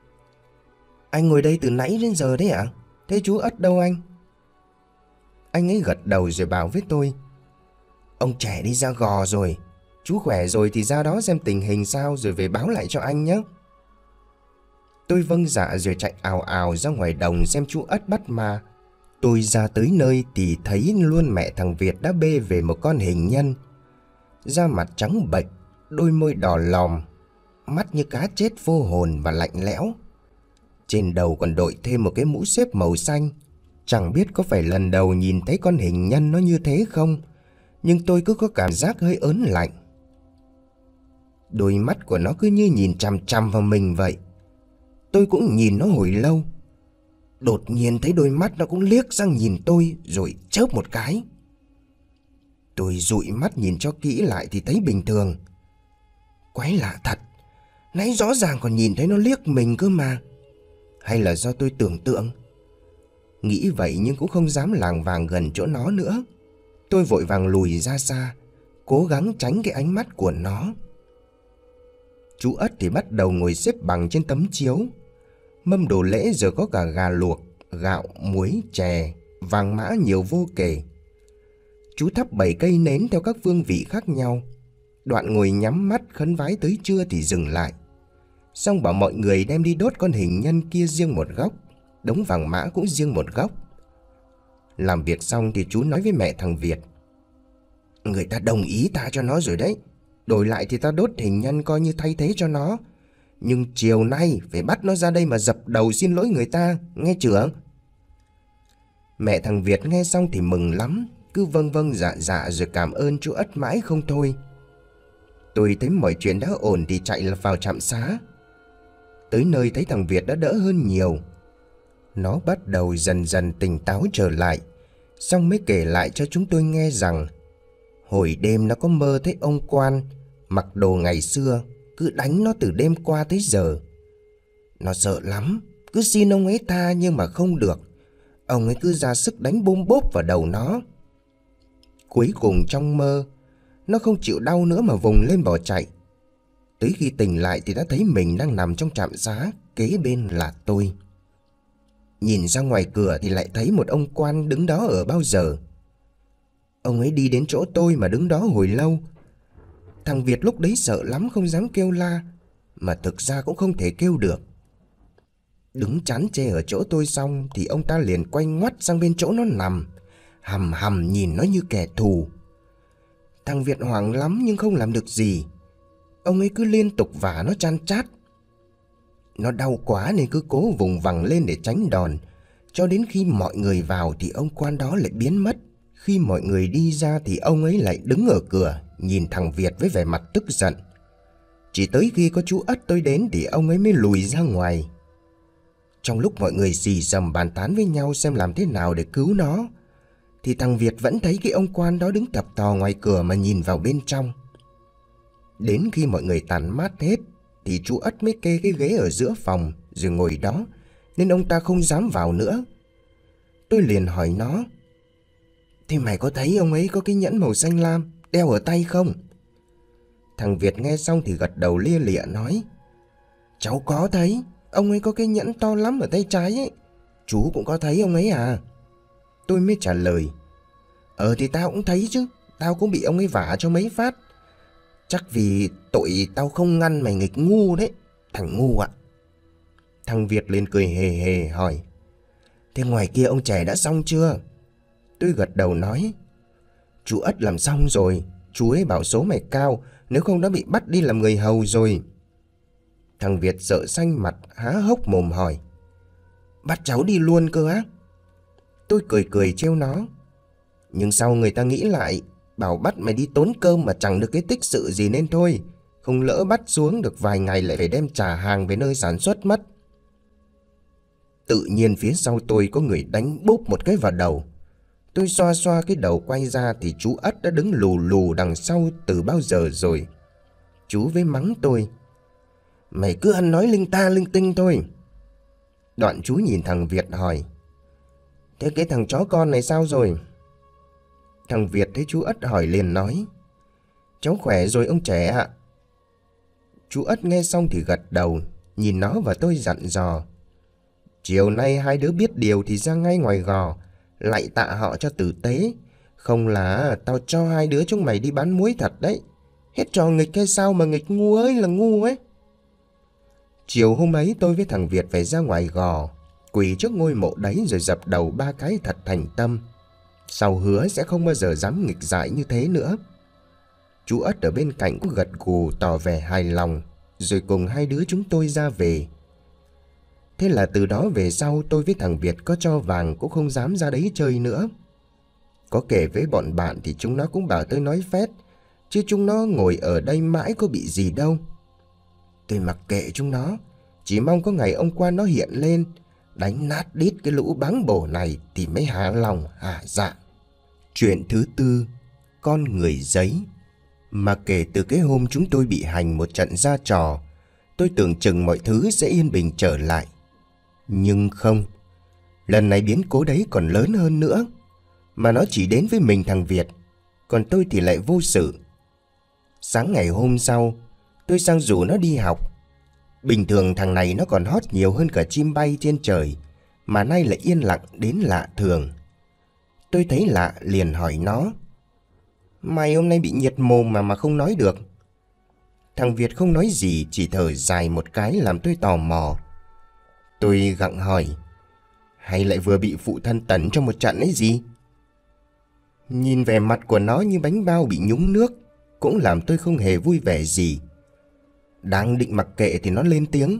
Speaker 1: anh ngồi đây từ nãy đến giờ đấy ạ? Thế chú Ất đâu anh? Anh ấy gật đầu rồi bảo với tôi: ông trẻ đi ra Gò rồi. Chú khỏe rồi thì ra đó xem tình hình sao rồi về báo lại cho anh nhé. Tôi vâng dạ rồi chạy ào ào ra ngoài đồng xem chú Ất bắt ma. Tôi ra tới nơi thì thấy luôn mẹ thằng Việt đã bê về một con hình nhân. Da mặt trắng bệch, đôi môi đỏ lòm, mắt như cá chết vô hồn và lạnh lẽo. Trên đầu còn đội thêm một cái mũ xếp màu xanh. Chẳng biết có phải lần đầu nhìn thấy con hình nhân nó như thế không, nhưng tôi cứ có cảm giác hơi ớn lạnh. Đôi mắt của nó cứ như nhìn chằm chằm vào mình vậy. Tôi cũng nhìn nó hồi lâu. Đột nhiên thấy đôi mắt nó cũng liếc sang nhìn tôi rồi chớp một cái. Tôi dụi mắt nhìn cho kỹ lại thì thấy bình thường. Quái lạ thật, nãy rõ ràng còn nhìn thấy nó liếc mình cơ mà. Hay là do tôi tưởng tượng? Nghĩ vậy nhưng cũng không dám lảng vàng gần chỗ nó nữa. Tôi vội vàng lùi ra xa, cố gắng tránh cái ánh mắt của nó. Chú Ất thì bắt đầu ngồi xếp bằng trên tấm chiếu. Mâm đồ lễ giờ có cả gà luộc, gạo, muối, chè, vàng mã nhiều vô kể. Chú thắp 7 cây nến theo các phương vị khác nhau. Đoạn ngồi nhắm mắt khấn vái tới trưa thì dừng lại. Xong bảo mọi người đem đi đốt con hình nhân kia riêng một góc, đống vàng mã cũng riêng một góc. Làm việc xong thì chú nói với mẹ thằng Việt: người ta đồng ý tha cho nó rồi đấy. Đổi lại thì ta đốt hình nhân coi như thay thế cho nó. Nhưng chiều nay phải bắt nó ra đây mà dập đầu xin lỗi người ta, nghe chưa? Mẹ thằng Việt nghe xong thì mừng lắm, cứ vâng vâng dạ dạ rồi cảm ơn chú Ất mãi không thôi. Tôi thấy mọi chuyện đã ổn thì chạy vào trạm xá. Tới nơi thấy thằng Việt đã đỡ hơn nhiều. Nó bắt đầu dần dần tỉnh táo trở lại, xong mới kể lại cho chúng tôi nghe rằng hồi đêm nó có mơ thấy ông quan mặc đồ ngày xưa cứ đánh nó từ đêm qua tới giờ. Nó sợ lắm, cứ xin ông ấy tha nhưng mà không được. Ông ấy cứ ra sức đánh bôm bốp vào đầu nó. Cuối cùng trong mơ, nó không chịu đau nữa mà vùng lên bỏ chạy. Tới khi tỉnh lại thì đã thấy mình đang nằm trong trạm xá, kế bên là tôi. Nhìn ra ngoài cửa thì lại thấy một ông quan đứng đó ở bao giờ. Ông ấy đi đến chỗ tôi mà đứng đó hồi lâu. Thằng Việt lúc đấy sợ lắm không dám kêu la, mà thực ra cũng không thể kêu được. Đứng chán chê ở chỗ tôi xong thì ông ta liền quay ngoắt sang bên chỗ nó nằm, hằm hằm nhìn nó như kẻ thù. Thằng Việt hoảng lắm nhưng không làm được gì. Ông ấy cứ liên tục vả nó chan chát. Nó đau quá nên cứ cố vùng vằng lên để tránh đòn. Cho đến khi mọi người vào thì ông quan đó lại biến mất. Khi mọi người đi ra thì ông ấy lại đứng ở cửa nhìn thằng Việt với vẻ mặt tức giận. Chỉ tới khi có chú Ất tôi đến thì ông ấy mới lùi ra ngoài. Trong lúc mọi người xì xầm bàn tán với nhau xem làm thế nào để cứu nó, thì thằng Việt vẫn thấy cái ông quan đó đứng tập tò ngoài cửa mà nhìn vào bên trong. Đến khi mọi người tàn mát hết thì chú Ất mới kê cái ghế ở giữa phòng rồi ngồi đó, nên ông ta không dám vào nữa. Tôi liền hỏi nó: thế mày có thấy ông ấy có cái nhẫn màu xanh lam đeo ở tay không? Thằng Việt nghe xong thì gật đầu lia lịa nói: cháu có thấy, ông ấy có cái nhẫn to lắm ở tay trái ấy. Chú cũng có thấy ông ấy à? Tôi mới trả lời: thì tao cũng thấy chứ, tao cũng bị ông ấy vả cho mấy phát. Chắc vì tội tao không ngăn mày nghịch ngu đấy, thằng ngu ạ. Thằng Việt liền cười hề hề hỏi: thế ngoài kia ông trẻ đã xong chưa? Tôi gật đầu nói: chú Ất làm xong rồi. Chú ấy bảo số mày cao, nếu không đã bị bắt đi làm người hầu rồi. Thằng Việt sợ xanh mặt há hốc mồm hỏi: bắt cháu đi luôn cơ á? Tôi cười cười trêu nó: nhưng sau người ta nghĩ lại, bảo bắt mày đi tốn cơm mà chẳng được cái tích sự gì nên thôi. không lỡ bắt xuống được vài ngày lại phải đem trả hàng về nơi sản xuất mất. Tự nhiên phía sau tôi có người đánh bốp một cái vào đầu. Tôi xoa xoa cái đầu quay ra thì chú Ất đã đứng lù lù đằng sau từ bao giờ rồi. Chú với mắng tôi: "Mày cứ ăn nói linh ta linh tinh thôi." Đoạn chú nhìn thằng Việt hỏi: "Thế cái thằng chó con này sao rồi?" Thằng Việt thấy chú Ất hỏi liền nói: "Cháu khỏe rồi ông trẻ ạ." Chú Ất nghe xong thì gật đầu, nhìn nó và tôi dặn dò: "Chiều nay hai đứa biết điều thì ra ngay ngoài gò lạy tạ họ cho tử tế, không là tao cho hai đứa chúng mày đi bán muối thật đấy. Hết trò nghịch hay sao mà nghịch ngu ơi là ngu ấy." Chiều hôm ấy tôi với thằng Việt phải ra ngoài gò, quỳ trước ngôi mộ đấy rồi dập đầu 3 cái thật thành tâm. Sau hứa sẽ không bao giờ dám nghịch dại như thế nữa. Chú Ất ở bên cạnh cũng gật gù tỏ vẻ hài lòng, rồi cùng hai đứa chúng tôi ra về. Thế là từ đó về sau tôi với thằng Việt có cho vàng cũng không dám ra đấy chơi nữa. Có kể với bọn bạn thì chúng nó cũng bảo tôi nói phét, chứ chúng nó ngồi ở đây mãi có bị gì đâu. Tôi mặc kệ chúng nó, chỉ mong có ngày ông quan nó hiện lên, đánh nát đít cái lũ báng bổ này thì mới hả lòng hả dạ. Chuyện thứ tư, con người giấy. Mà kể từ cái hôm chúng tôi bị hành một trận ra trò, tôi tưởng chừng mọi thứ sẽ yên bình trở lại. Nhưng không, lần này biến cố đấy còn lớn hơn nữa. Mà nó chỉ đến với mình thằng Việt, còn tôi thì lại vô sự. Sáng ngày hôm sau, tôi sang rủ nó đi học. Bình thường thằng này nó còn hót nhiều hơn cả chim bay trên trời, mà nay lại yên lặng đến lạ thường. Tôi thấy lạ liền hỏi nó: "Mày hôm nay bị nhiệt mồm mà không nói được?" Thằng Việt không nói gì, chỉ thở dài một cái làm tôi tò mò. Tôi gặng hỏi: "Hay lại vừa bị phụ thân tẩn trong một trận ấy gì?" Nhìn vẻ mặt của nó như bánh bao bị nhúng nước cũng làm tôi không hề vui vẻ gì. Đang định mặc kệ thì nó lên tiếng: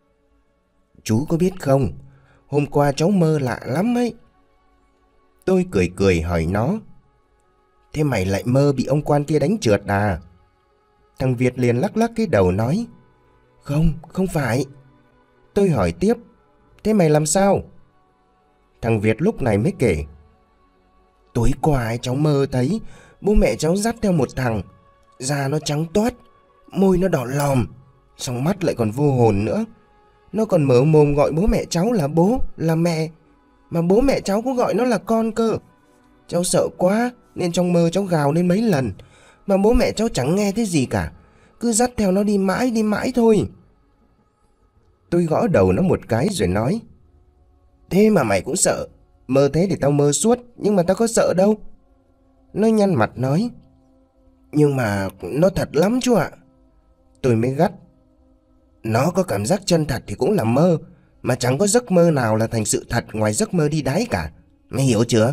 Speaker 1: "Chú có biết không, hôm qua cháu mơ lạ lắm ấy." Tôi cười cười hỏi nó: "Thế mày lại mơ bị ông quan kia đánh trượt à?" Thằng Việt liền lắc lắc cái đầu nói: "Không, không phải." Tôi hỏi tiếp: "Thế mày làm sao?" Thằng Việt lúc này mới kể: "Tối qua cháu mơ thấy bố mẹ cháu dắt theo một thằng, da nó trắng toát, môi nó đỏ lòm, xong mắt lại còn vô hồn nữa. Nó còn mở mồm gọi bố mẹ cháu là bố, là mẹ, mà bố mẹ cháu cũng gọi nó là con cơ. Cháu sợ quá nên trong mơ cháu gào lên mấy lần, mà bố mẹ cháu chẳng nghe thấy gì cả, cứ dắt theo nó đi mãi thôi." Tôi gõ đầu nó một cái rồi nói: "Thế mà mày cũng sợ? Mơ thế thì tao mơ suốt, nhưng mà tao có sợ đâu." Nó nhăn mặt nói: "Nhưng mà nó thật lắm chú ạ." Tôi mới gắt: "Nó có cảm giác chân thật thì cũng là mơ, mà chẳng có giấc mơ nào là thành sự thật ngoài giấc mơ đi đái cả. Mày hiểu chưa?"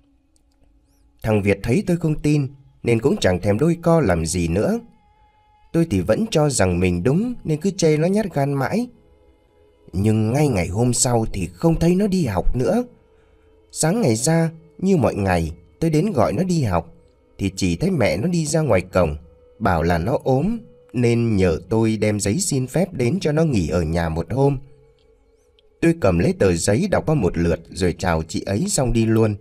Speaker 1: Thằng Việt thấy tôi không tin nên cũng chẳng thèm đôi co làm gì nữa. Tôi thì vẫn cho rằng mình đúng nên cứ chê nó nhát gan mãi. Nhưng ngay ngày hôm sau thì không thấy nó đi học nữa. Sáng ngày ra, như mọi ngày, tôi đến gọi nó đi học thì chỉ thấy mẹ nó đi ra ngoài cổng, bảo là nó ốm nên nhờ tôi đem giấy xin phép đến cho nó nghỉ ở nhà một hôm. Tôi cầm lấy tờ giấy đọc qua một lượt rồi chào chị ấy xong đi luôn.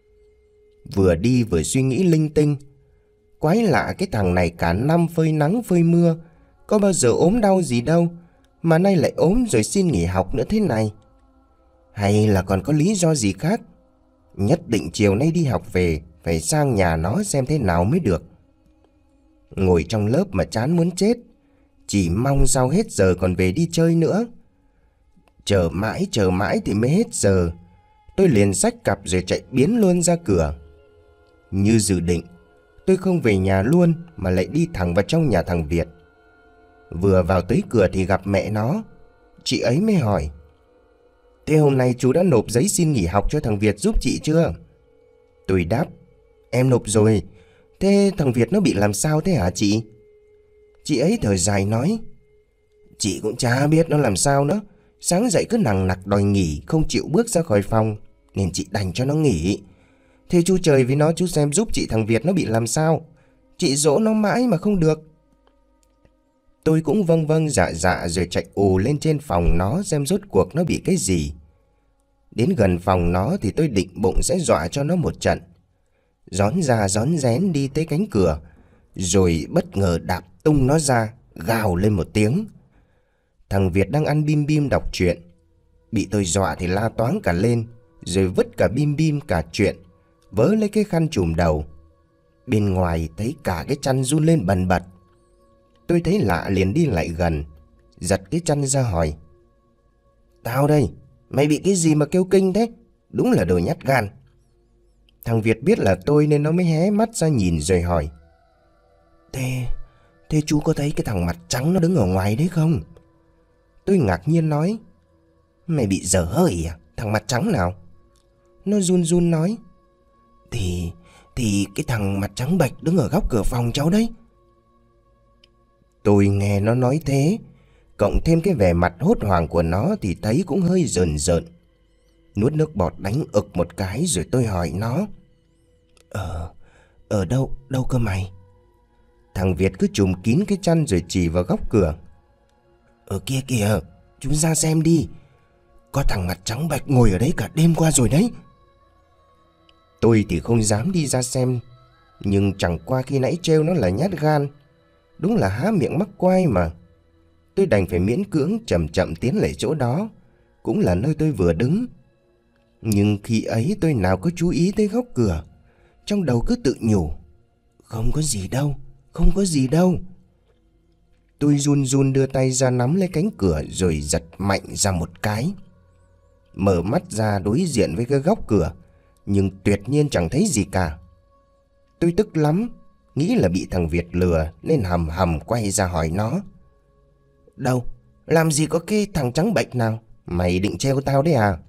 Speaker 1: Vừa đi vừa suy nghĩ linh tinh. Quái lạ, cái thằng này cả năm phơi nắng phơi mưa, có bao giờ ốm đau gì đâu, mà nay lại ốm rồi xin nghỉ học nữa thế này. Hay là còn có lý do gì khác? Nhất định chiều nay đi học về phải sang nhà nó xem thế nào mới được. Ngồi trong lớp mà chán muốn chết, chỉ mong sao hết giờ còn về đi chơi nữa. Chờ mãi thì mới hết giờ. Tôi liền xách cặp rồi chạy biến luôn ra cửa. Như dự định, tôi không về nhà luôn mà lại đi thẳng vào trong nhà thằng Việt. Vừa vào tới cửa thì gặp mẹ nó. Chị ấy mới hỏi: "Thế hôm nay chú đã nộp giấy xin nghỉ học cho thằng Việt giúp chị chưa?" Tôi đáp: "Em nộp rồi. Thế thằng Việt nó bị làm sao thế hả chị?" Chị ấy thở dài nói: "Chị cũng chả biết nó làm sao nữa. Sáng dậy cứ nằng nặc đòi nghỉ, không chịu bước ra khỏi phòng, nên chị đành cho nó nghỉ. Thế chú chơi với nó, chú xem giúp chị thằng Việt nó bị làm sao. Chị dỗ nó mãi mà không được." Tôi cũng vâng vâng dạ dạ rồi chạy ù lên trên phòng nó xem rốt cuộc nó bị cái gì. Đến gần phòng nó thì tôi định bụng sẽ dọa cho nó một trận. Rón ra rón rén đi tới cánh cửa, rồi bất ngờ đạp tung nó ra, gào lên một tiếng. Thằng Việt đang ăn bim bim đọc truyện, bị tôi dọa thì la toáng cả lên, rồi vứt cả bim bim cả truyện, vớ lấy cái khăn trùm đầu. Bên ngoài thấy cả cái chăn run lên bần bật. Tôi thấy lạ liền đi lại gần, giật cái chăn ra hỏi: "Tao đây, mày bị cái gì mà kêu kinh thế? Đúng là đồ nhát gan." Thằng Việt biết là tôi nên nó mới hé mắt ra nhìn rồi hỏi: Thế chú có thấy cái thằng mặt trắng nó đứng ở ngoài đấy không?" Tôi ngạc nhiên nói: "Mày bị dở hơi à? Thằng mặt trắng nào?" Nó run run nói: Thì cái thằng mặt trắng bệch đứng ở góc cửa phòng cháu đấy." Tôi nghe nó nói thế, cộng thêm cái vẻ mặt hốt hoảng của nó thì thấy cũng hơi rờn rợn. Nuốt nước bọt đánh ực một cái rồi tôi hỏi nó: Ở đâu cơ mày?" Thằng Việt cứ trùm kín cái chăn rồi chỉ vào góc cửa: "Ở kia kìa, chúng ra xem đi. Có thằng mặt trắng bệch ngồi ở đấy cả đêm qua rồi đấy." Tôi thì không dám đi ra xem, nhưng chẳng qua khi nãy trêu nó là nhát gan, đúng là há miệng mắc quai mà. Tôi đành phải miễn cưỡng chậm chậm tiến lại chỗ đó, cũng là nơi tôi vừa đứng. Nhưng khi ấy tôi nào có chú ý tới góc cửa, trong đầu cứ tự nhủ: Không có gì đâu, không có gì đâu." Tôi run run đưa tay ra nắm lấy cánh cửa rồi giật mạnh ra một cái. Mở mắt ra đối diện với cái góc cửa, nhưng tuyệt nhiên chẳng thấy gì cả. Tôi tức lắm, nghĩ là bị thằng Việt lừa nên hầm hầm quay ra hỏi nó: "Đâu, làm gì có cái thằng trắng bệch nào? Mày định trêu tao đấy à?"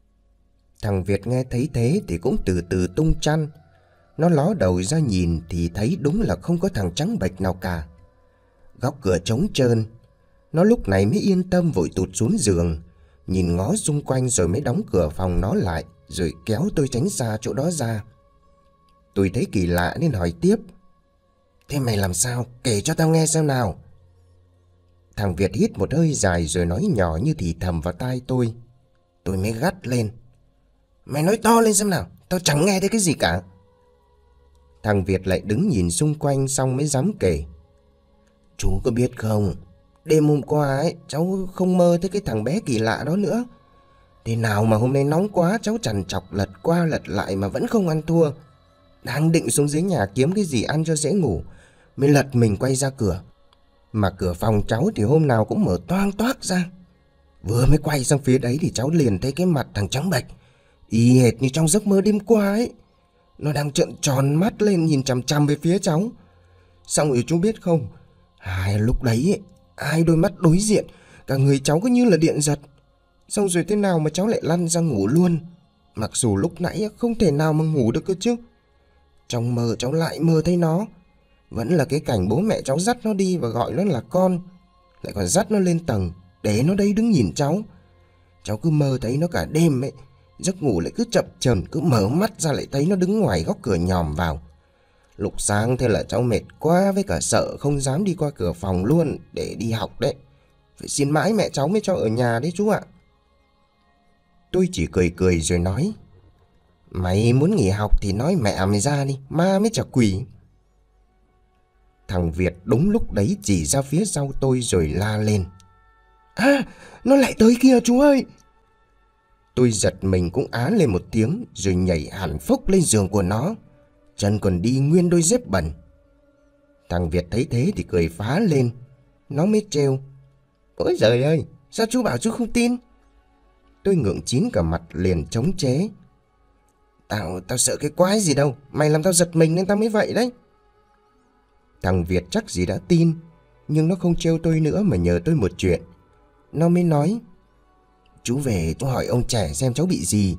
Speaker 1: Thằng Việt nghe thấy thế thì cũng từ từ tung chăn. Nó ló đầu ra nhìn thì thấy đúng là không có thằng trắng bệch nào cả. Góc cửa trống trơn. Nó lúc này mới yên tâm vội tụt xuống giường, nhìn ngó xung quanh rồi mới đóng cửa phòng nó lại, rồi kéo tôi tránh xa chỗ đó ra. Tôi thấy kỳ lạ nên hỏi tiếp: "Thế mày làm sao? Kể cho tao nghe xem nào." Thằng Việt hít một hơi dài rồi nói nhỏ như thì thầm vào tai tôi. Tôi mới gắt lên: "Mày nói to lên xem nào, tao chẳng nghe thấy cái gì cả." Thằng Việt lại đứng nhìn xung quanh xong mới dám kể: "Chú có biết không, đêm hôm qua ấy, cháu không mơ thấy cái thằng bé kỳ lạ đó nữa. Thế nào mà hôm nay nóng quá, cháu trằn trọc lật qua lật lại mà vẫn không ăn thua. Đang định xuống dưới nhà kiếm cái gì ăn cho dễ ngủ, mới lật mình quay ra cửa. Mà cửa phòng cháu thì hôm nào cũng mở toang toác ra. Vừa mới quay sang phía đấy thì cháu liền thấy cái mặt thằng trắng bệch, y hệt như trong giấc mơ đêm qua ấy. Nó đang trợn tròn mắt lên nhìn chằm chằm về phía cháu. Xong rồi chú biết không, lúc đấy ấy, hai đôi mắt đối diện, cả người cháu cứ như là điện giật. Xong rồi thế nào mà cháu lại lăn ra ngủ luôn, mặc dù lúc nãy không thể nào mà ngủ được cơ chứ. Trong mơ cháu lại mơ thấy nó, vẫn là cái cảnh bố mẹ cháu dắt nó đi và gọi nó là con, lại còn dắt nó lên tầng để nó đấy đứng nhìn cháu. Cháu cứ mơ thấy nó cả đêm ấy, giấc ngủ lại cứ chập chờn, cứ mở mắt ra lại thấy nó đứng ngoài góc cửa nhòm vào. Lúc sáng thế là cháu mệt quá với cả sợ không dám đi qua cửa phòng luôn để đi học đấy. Phải xin mãi mẹ cháu mới cho ở nhà đấy chú ạ." Tôi chỉ cười cười rồi nói: "Mày muốn nghỉ học thì nói mẹ mày ra đi, ma mới chả quỷ." Thằng Việt đúng lúc đấy chỉ ra phía sau tôi rồi la lên: Nó lại tới kìa chú ơi." Tôi giật mình cũng á lên một tiếng rồi nhảy hẳn phốc lên giường của nó, chân còn đi nguyên đôi dép bẩn. Thằng Việt thấy thế thì cười phá lên. Nó mới trêu: "Ôi giời ơi, sao chú bảo chú không tin?" Tôi ngượng chín cả mặt liền chống chế: Tao sợ cái quái gì đâu, mày làm tao giật mình nên tao mới vậy đấy." Thằng Việt chắc gì đã tin, nhưng nó không trêu tôi nữa mà nhờ tôi một chuyện. Nó mới nói: "Chú về chú hỏi ông trẻ xem cháu bị gì."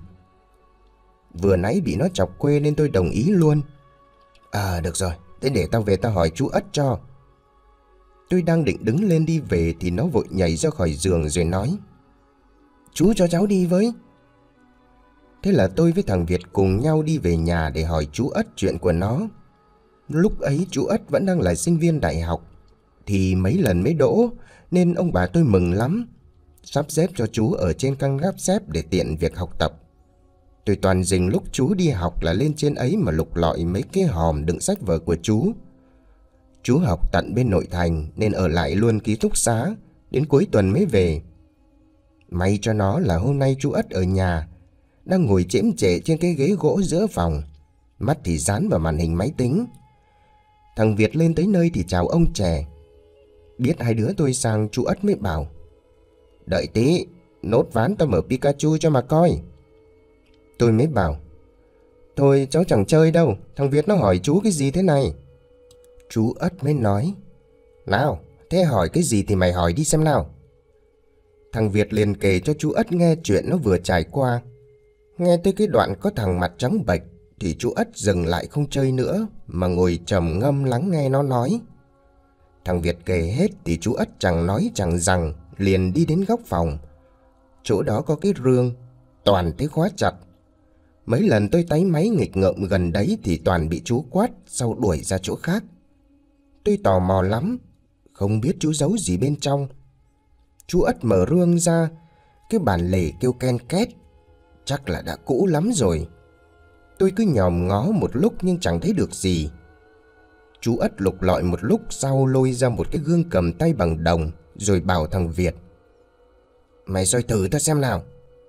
Speaker 1: Vừa nãy bị nó chọc quê nên tôi đồng ý luôn. Được rồi, thế để tao về tao hỏi chú Ất cho." Tôi đang định đứng lên đi về thì nó vội nhảy ra khỏi giường rồi nói: "Chú cho cháu đi với." Thế là tôi với thằng Việt cùng nhau đi về nhà để hỏi chú Ất chuyện của nó. Lúc ấy chú Ất vẫn đang là sinh viên đại học. thì mấy lần mới đỗ, nên ông bà tôi mừng lắm, sắp xếp cho chú ở trên căn gác xếp để tiện việc học tập. Tôi toàn dình lúc chú đi học là lên trên ấy mà lục lọi mấy cái hòm đựng sách vở của chú. Chú học tận bên nội thành nên ở lại luôn ký túc xá, đến cuối tuần mới về. May cho nó là hôm nay chú Ất ở nhà, đang ngồi chễm chệ trên cái ghế gỗ giữa phòng, mắt thì dán vào màn hình máy tính. Thằng Việt lên tới nơi thì chào ông Trẻ. Biết hai đứa tôi sang, chú Ất mới bảo: đợi tí, nốt ván tao mở Pikachu cho mà coi. Tôi mới bảo: thôi cháu chẳng chơi đâu, thằng Việt nó hỏi chú cái gì thế này. Chú Ất mới nói: nào, thế hỏi cái gì thì mày hỏi đi xem nào. Thằng Việt liền kể cho chú Ất nghe chuyện nó vừa trải qua. Nghe tới cái đoạn có thằng mặt trắng bệch thì chú Ất dừng lại không chơi nữa, mà ngồi trầm ngâm lắng nghe nó nói. Thằng Việt kể hết thì chú Ất chẳng nói chẳng rằng, liền đi đến góc phòng. Chỗ đó có cái rương, toàn thấy khóa chặt. Mấy lần tôi táy máy nghịch ngợm gần đấy thì toàn bị chú quát, sau đuổi ra chỗ khác. Tôi tò mò lắm, không biết chú giấu gì bên trong. Chú Ất mở rương ra, cái bàn lề kêu ken két, chắc là đã cũ lắm rồi. Tôi cứ nhòm ngó một lúc nhưng chẳng thấy được gì. Chú Ất lục lọi một lúc sau lôi ra một cái gương cầm tay bằng đồng, rồi bảo thằng Việt: mày soi thử ta xem nào.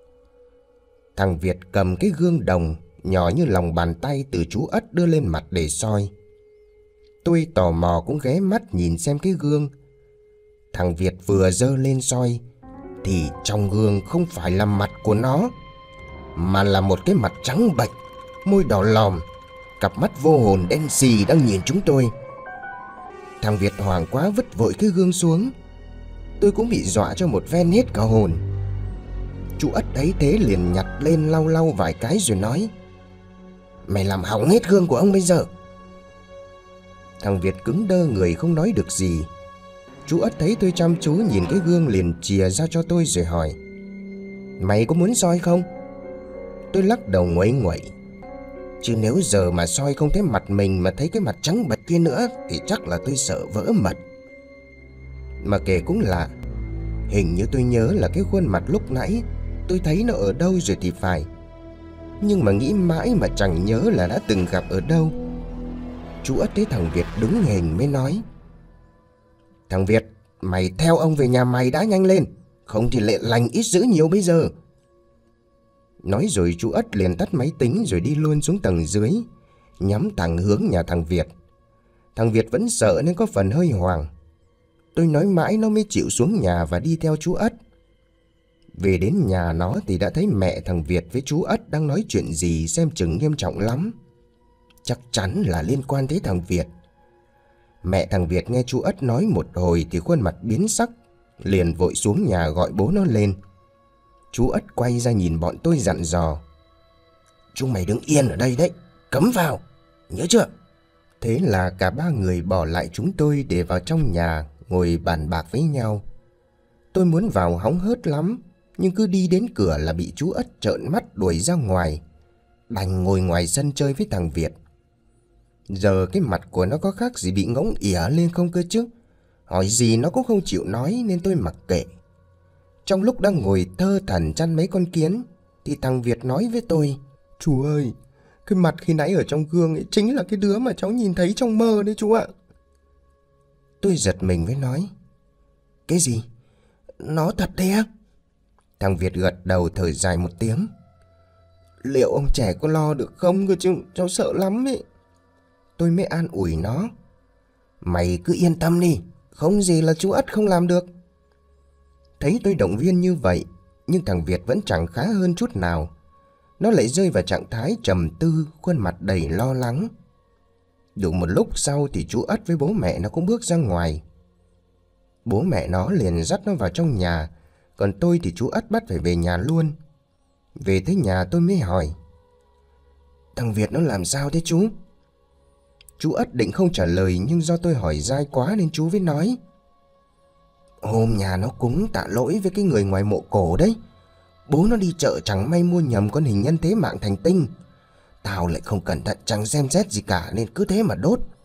Speaker 1: Thằng Việt cầm cái gương đồng nhỏ như lòng bàn tay từ chú Ất đưa lên mặt để soi. Tôi tò mò cũng ghé mắt nhìn xem cái gương. Thằng Việt vừa giơ lên soi thì trong gương không phải là mặt của nó, mà là một cái mặt trắng bệch, môi đỏ lòm, cặp mắt vô hồn đen xì đang nhìn chúng tôi. Thằng Việt hoảng quá vứt vội cái gương xuống. Tôi cũng bị dọa cho một ven hết cả hồn. Chú Ất thấy thế liền nhặt lên lau lau vài cái rồi nói: mày làm hỏng hết gương của ông bây giờ. Thằng Việt cứng đơ người không nói được gì. Chú Ất thấy tôi chăm chú nhìn cái gương liền chìa ra cho tôi rồi hỏi: mày có muốn soi không? Tôi lắc đầu nguậy nguậy. Chứ nếu giờ mà soi không thấy mặt mình mà thấy cái mặt trắng bệch kia nữa thì chắc là tôi sợ vỡ mật. Mà kể cũng lạ, hình như tôi nhớ là cái khuôn mặt lúc nãy tôi thấy nó ở đâu rồi thì phải. Nhưng mà nghĩ mãi mà chẳng nhớ là đã từng gặp ở đâu. Chú Ất thấy thằng Việt đứng hình mới nói: thằng Việt, mày theo ông về nhà mày đã, nhanh lên, không thì lệ lành ít dữ nhiều bây giờ. Nói rồi chú Ất liền tắt máy tính rồi đi luôn xuống tầng dưới, nhắm thẳng hướng nhà thằng Việt. Thằng Việt vẫn sợ nên có phần hơi hoảng. Tôi nói mãi nó mới chịu xuống nhà và đi theo chú Ất. Về đến nhà nó thì đã thấy mẹ thằng Việt với chú Ất đang nói chuyện gì xem chừng nghiêm trọng lắm. Chắc chắn là liên quan tới thằng Việt. Mẹ thằng Việt nghe chú Ất nói một hồi thì khuôn mặt biến sắc, liền vội xuống nhà gọi bố nó lên. Chú Ất quay ra nhìn bọn tôi dặn dò: chúng mày đứng yên ở đây đấy, cấm vào, nhớ chưa? Thế là cả ba người bỏ lại chúng tôi để vào trong nhà ngồi bàn bạc với nhau. Tôi muốn vào hóng hớt lắm, nhưng cứ đi đến cửa là bị chú Ất trợn mắt đuổi ra ngoài, đành ngồi ngoài sân chơi với thằng Việt. Giờ cái mặt của nó có khác gì bị ngỗng ỉa lên không cơ chứ? Hỏi gì nó cũng không chịu nói nên tôi mặc kệ. Trong lúc đang ngồi thơ thẩn chăn mấy con kiến thì thằng Việt nói với tôi: chú ơi, cái mặt khi nãy ở trong gương ấy chính là cái đứa mà cháu nhìn thấy trong mơ đấy chú ạ. Tôi giật mình với nói: cái gì? Nó thật đấy á? Thằng Việt gật đầu thở dài một tiếng: liệu ông Trẻ có lo được không cơ chứ, cháu sợ lắm ấy. Tôi mới an ủi nó: mày cứ yên tâm đi, không gì là chú Ất không làm được. Thấy tôi động viên như vậy, nhưng thằng Việt vẫn chẳng khá hơn chút nào. Nó lại rơi vào trạng thái trầm tư, khuôn mặt đầy lo lắng. Được một lúc sau thì chú Ất với bố mẹ nó cũng bước ra ngoài. Bố mẹ nó liền dắt nó vào trong nhà, còn tôi thì chú Ất bắt phải về nhà luôn. Về tới nhà tôi mới hỏi: thằng Việt nó làm sao thế chú? Chú Ất định không trả lời, nhưng do tôi hỏi dai quá nên chú mới nói: hôm nhà nó cúng tạ lỗi với cái người ngoài mộ cổ đấy. Bố nó đi chợ chẳng may mua nhầm con hình nhân thế mạng thành tinh. Tao lại không cẩn thận, chẳng xem xét gì cả nên cứ thế mà đốt.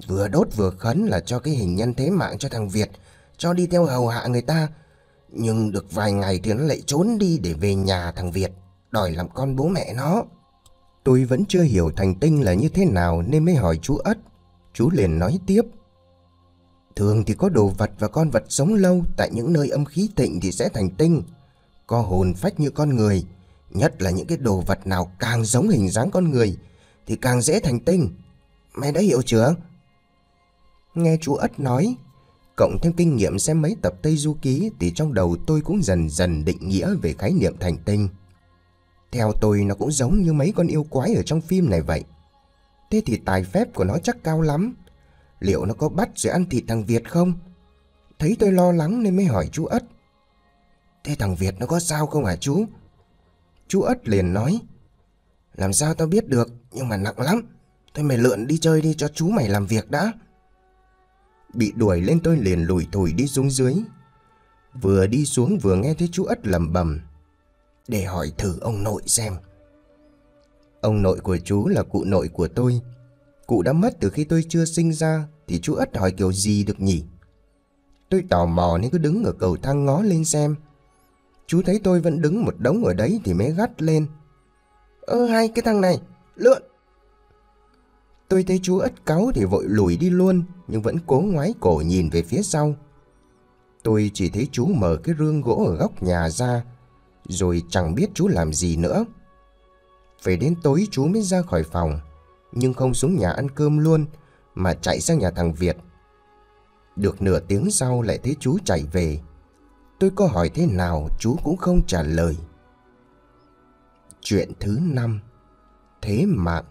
Speaker 1: Vừa đốt vừa khấn là cho cái hình nhân thế mạng cho thằng Việt, cho đi theo hầu hạ người ta. Nhưng được vài ngày thì nó lại trốn đi để về nhà thằng Việt, đòi làm con bố mẹ nó. Tôi vẫn chưa hiểu thành tinh là như thế nào nên mới hỏi chú Ất. Chú liền nói tiếp. Thường thì có đồ vật và con vật sống lâu tại những nơi âm khí thịnh thì sẽ thành tinh. Có hồn phách như con người, nhất là những cái đồ vật nào càng giống hình dáng con người thì càng dễ thành tinh. Mày đã hiểu chưa? Nghe chú Ất nói, cộng thêm kinh nghiệm xem mấy tập Tây Du Ký thì trong đầu tôi cũng dần dần định nghĩa về khái niệm thành tinh. Theo tôi nó cũng giống như mấy con yêu quái ở trong phim này vậy. Thế thì tài phép của nó chắc cao lắm. Liệu nó có bắt rồi ăn thịt thằng Việt không? Thấy tôi lo lắng nên mới hỏi chú Ất. Thế thằng Việt nó có sao không hả chú? Chú Ất liền nói. Làm sao tao biết được, nhưng mà nặng lắm. Thôi mày lượn đi chơi đi cho chú mày làm việc đã. Bị đuổi lên tôi liền lủi thủi đi xuống dưới. Vừa đi xuống vừa nghe thấy chú Ất lẩm bẩm. Để hỏi thử ông nội xem. Ông nội của chú là cụ nội của tôi. Cụ đã mất từ khi tôi chưa sinh ra thì chú Ất hỏi kiểu gì được nhỉ? Tôi tò mò nên cứ đứng ở cầu thang ngó lên xem. Chú thấy tôi vẫn đứng một đống ở đấy thì mới gắt lên. Hay cái thằng này, lượn. Tôi thấy chú Ất cáu thì vội lùi đi luôn, nhưng vẫn cố ngoái cổ nhìn về phía sau. Tôi chỉ thấy chú mở cái rương gỗ ở góc nhà ra, rồi chẳng biết chú làm gì nữa. Về đến tối chú mới ra khỏi phòng, nhưng không xuống nhà ăn cơm luôn, mà chạy sang nhà thằng Việt. Được nửa tiếng sau lại thấy chú chạy về. Tôi có hỏi thế nào chú cũng không trả lời. Chuyện thứ 5. Thế mạng.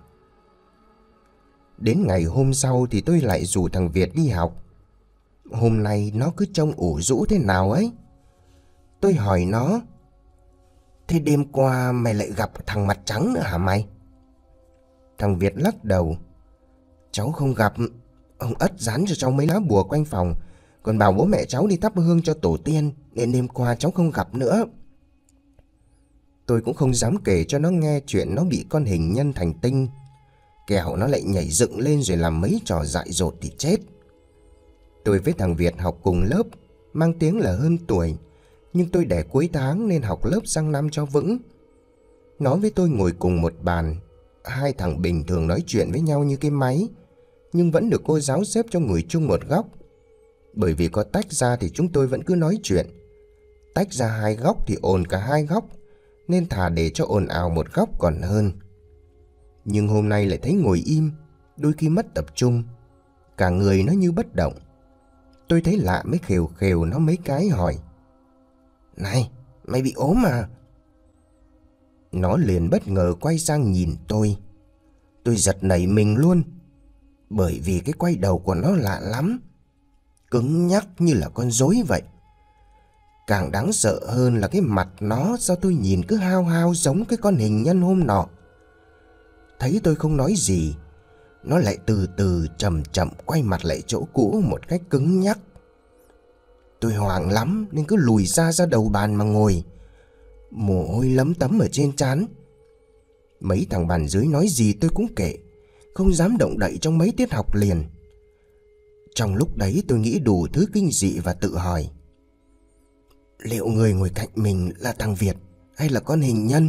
Speaker 1: Đến ngày hôm sau thì tôi lại rủ thằng Việt đi học. Hôm nay nó cứ trông ủ rũ thế nào ấy. Tôi hỏi nó. Thế đêm qua mày lại gặp thằng mặt trắng nữa hả mày? Thằng Việt lắc đầu. Cháu không gặp. Ông Ất dán cho cháu mấy lá bùa quanh phòng, còn bảo bố mẹ cháu đi thắp hương cho tổ tiên, nên đêm qua cháu không gặp nữa. Tôi cũng không dám kể cho nó nghe chuyện nó bị con hình nhân thành tinh, kẻo nó lại nhảy dựng lên rồi làm mấy trò dại dột thì chết. Tôi với thằng Việt học cùng lớp, mang tiếng là hơn tuổi, nhưng tôi đẻ cuối tháng nên học lớp sang năm cho vững. Nó với tôi ngồi cùng một bàn. Hai thằng bình thường nói chuyện với nhau như cái máy, nhưng vẫn được cô giáo xếp cho ngồi chung một góc. Bởi vì có tách ra thì chúng tôi vẫn cứ nói chuyện. Tách ra hai góc thì ồn cả hai góc, nên thà để cho ồn ào một góc còn hơn. Nhưng hôm nay lại thấy ngồi im, đôi khi mất tập trung, cả người nó như bất động. Tôi thấy lạ mới khều khều nó mấy cái hỏi. Này, mày bị ốm à? Nó liền bất ngờ quay sang nhìn tôi. Tôi giật nảy mình luôn, bởi vì cái quay đầu của nó lạ lắm, cứng nhắc như là con rối vậy. Càng đáng sợ hơn là cái mặt nó, sao tôi nhìn cứ hao hao giống cái con hình nhân hôm nọ. Thấy tôi không nói gì, nó lại từ từ chậm chậm quay mặt lại chỗ cũ một cách cứng nhắc. Tôi hoảng lắm nên cứ lùi ra đầu bàn mà ngồi, mồ hôi lấm tấm ở trên trán. Mấy thằng bàn dưới nói gì tôi cũng kệ, không dám động đậy trong mấy tiết học liền. Trong lúc đấy tôi nghĩ đủ thứ kinh dị và tự hỏi, liệu người ngồi cạnh mình là thằng Việt hay là con hình nhân?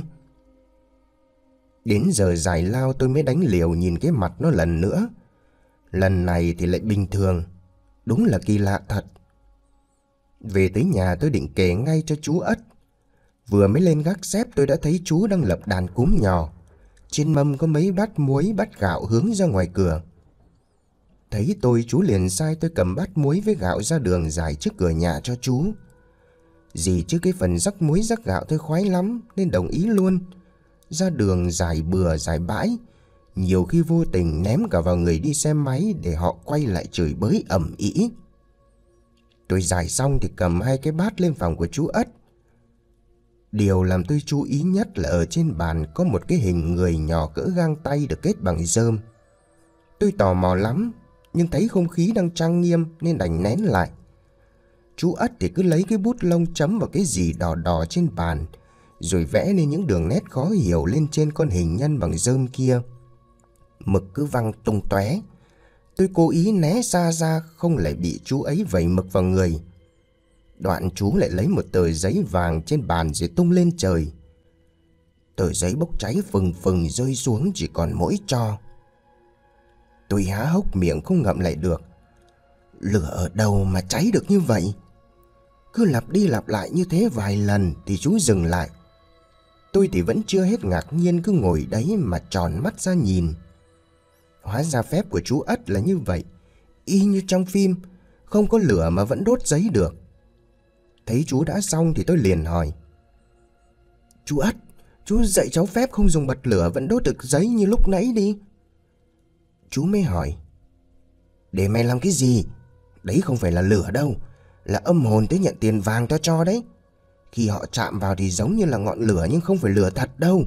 Speaker 1: Đến giờ giải lao tôi mới đánh liều nhìn cái mặt nó lần nữa. Lần này thì lại bình thường. Đúng là kỳ lạ thật. Về tới nhà tôi định kể ngay cho chú Ất. Vừa mới lên gác xếp tôi đã thấy chú đang lập đàn cúng nhỏ. Trên mâm có mấy bát muối bát gạo hướng ra ngoài cửa. Thấy tôi, chú liền sai tôi cầm bát muối với gạo ra đường dài trước cửa nhà cho chú. Dì chứ cái phần rắc muối rắc gạo tôi khoái lắm nên đồng ý luôn. Ra đường giải bừa giải bãi, nhiều khi vô tình ném cả vào người đi xe máy để họ quay lại chửi bới ầm ĩ. Tôi giải xong thì cầm hai cái bát lên phòng của chú Ất. Điều làm tôi chú ý nhất là ở trên bàn có một cái hình người nhỏ cỡ gang tay được kết bằng rơm. Tôi tò mò lắm, nhưng thấy không khí đang trang nghiêm nên đành nén lại. Chú Ất thì cứ lấy cái bút lông chấm vào cái gì đỏ đỏ trên bàn, rồi vẽ nên những đường nét khó hiểu lên trên con hình nhân bằng rơm kia. Mực cứ văng tung tóe, Tôi cố ý né xa ra không lại bị chú ấy vẩy mực vào người. Đoạn chú lại lấy một tờ giấy vàng trên bàn rồi tung lên trời. Tờ giấy bốc cháy phừng phừng rơi xuống chỉ còn mỗi tro. Tôi há hốc miệng không ngậm lại được. Lửa ở đâu mà cháy được như vậy? Cứ lặp đi lặp lại như thế vài lần thì chú dừng lại. Tôi thì vẫn chưa hết ngạc nhiên, cứ ngồi đấy mà tròn mắt ra nhìn. Hóa ra phép của chú Ất là như vậy, y như trong phim, không có lửa mà vẫn đốt giấy được. Thấy chú đã xong thì tôi liền hỏi: "Chú Ất, chú dạy cháu phép không dùng bật lửa vẫn đốt được giấy như lúc nãy đi." Chú mới hỏi: "Để mày làm cái gì? Đấy không phải là lửa đâu, là âm hồn tới nhận tiền vàng tao cho đấy. Khi họ chạm vào thì giống như là ngọn lửa nhưng không phải lửa thật đâu."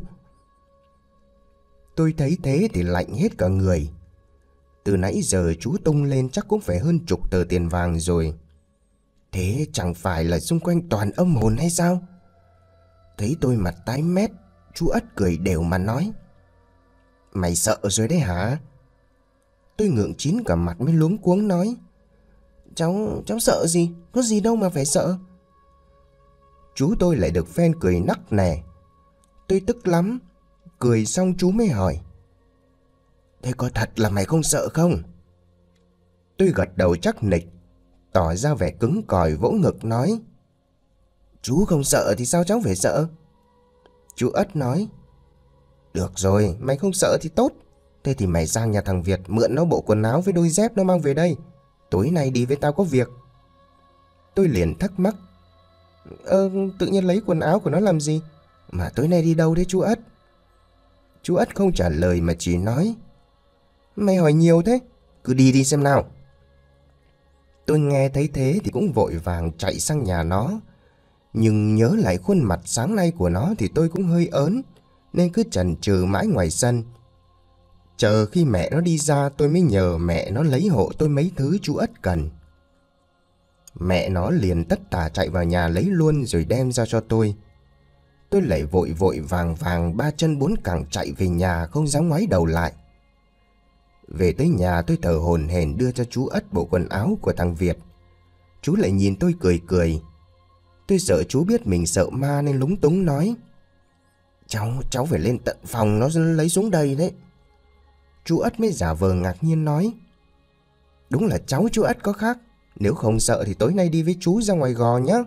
Speaker 1: Tôi thấy thế thì lạnh hết cả người. Từ nãy giờ chú tung lên chắc cũng phải hơn chục tờ tiền vàng rồi. Thế chẳng phải là xung quanh toàn âm hồn hay sao? Thấy tôi mặt tái mét, chú Ất cười đều mà nói: "Mày sợ rồi đấy hả?" Tôi ngượng chín cả mặt mới luống cuống nói: Cháu sợ gì? Có gì đâu mà phải sợ." Chú tôi lại được phen cười nắc nẻ. Tôi tức lắm. Cười xong chú mới hỏi: "Thế có thật là mày không sợ không?" Tôi gật đầu chắc nịch, tỏ ra vẻ cứng cỏi vỗ ngực nói: "Chú không sợ thì sao cháu phải sợ?" Chú Ất nói: "Được rồi, mày không sợ thì tốt. Thế thì mày sang nhà thằng Việt mượn nó bộ quần áo với đôi dép nó mang về đây. Tối nay đi với tao có việc." Tôi liền thắc mắc: Tự nhiên lấy quần áo của nó làm gì? Mà tối nay đi đâu đấy chú Ất?" Chú Ất không trả lời mà chỉ nói: "Mày hỏi nhiều thế, cứ đi đi xem nào." Tôi nghe thấy thế thì cũng vội vàng chạy sang nhà nó. Nhưng nhớ lại khuôn mặt sáng nay của nó thì tôi cũng hơi ớn, nên cứ chần chừ mãi ngoài sân. Chờ khi mẹ nó đi ra tôi mới nhờ mẹ nó lấy hộ tôi mấy thứ chú Ất cần. Mẹ nó liền tất tả chạy vào nhà lấy luôn rồi đem ra cho tôi. Tôi lại vội vội vàng vàng ba chân bốn cẳng chạy về nhà, không dám ngoái đầu lại. Về tới nhà tôi thở hổn hển đưa cho chú Ất bộ quần áo của thằng Việt. Chú lại nhìn tôi cười cười. Tôi sợ chú biết mình sợ ma nên lúng túng nói: Cháu phải lên tận phòng nó lấy xuống đây đấy." Chú Ất mới giả vờ ngạc nhiên nói: "Đúng là cháu chú Ất có khác. Nếu không sợ thì tối nay đi với chú ra ngoài gò nhé."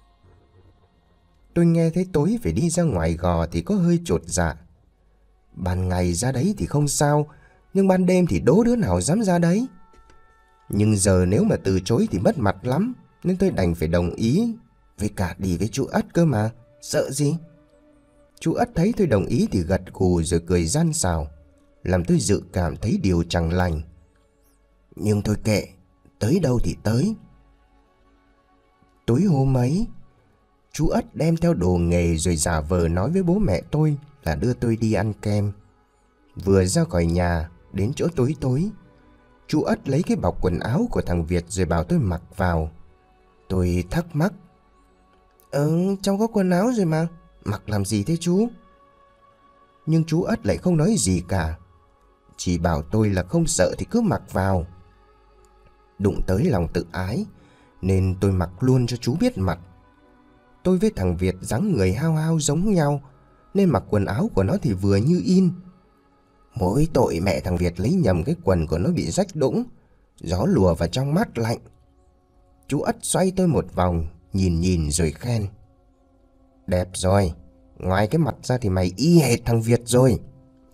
Speaker 1: Tôi nghe thấy tối phải đi ra ngoài gò thì có hơi chột dạ. Ban ngày ra đấy thì không sao, nhưng ban đêm thì đố đứa nào dám ra đấy. Nhưng giờ nếu mà từ chối thì mất mặt lắm, nên tôi đành phải đồng ý. Với cả đi với chú Ất cơ mà, sợ gì. Chú Ất thấy tôi đồng ý thì gật gù rồi cười gian xào, làm tôi dự cảm thấy điều chẳng lành. Nhưng thôi kệ, tới đâu thì tới. Tối hôm ấy, chú Ất đem theo đồ nghề rồi giả vờ nói với bố mẹ tôi là đưa tôi đi ăn kem. Vừa ra khỏi nhà đến chỗ tối tối, chú Ất lấy cái bọc quần áo của thằng Việt rồi bảo tôi mặc vào. Tôi thắc mắc: Cháu có quần áo rồi mà, mặc làm gì thế chú?" Nhưng chú Ất lại không nói gì cả, chỉ bảo tôi là không sợ thì cứ mặc vào. Đụng tới lòng tự ái nên tôi mặc luôn cho chú biết mặt. Tôi với thằng Việt dáng người hao hao giống nhau, nên mặc quần áo của nó thì vừa như in. Mỗi tội mẹ thằng Việt lấy nhầm cái quần của nó bị rách đũng, gió lùa vào trong mát lạnh. Chú Ất xoay tôi một vòng, nhìn nhìn rồi khen: "Đẹp rồi, ngoài cái mặt ra thì mày y hệt thằng Việt rồi."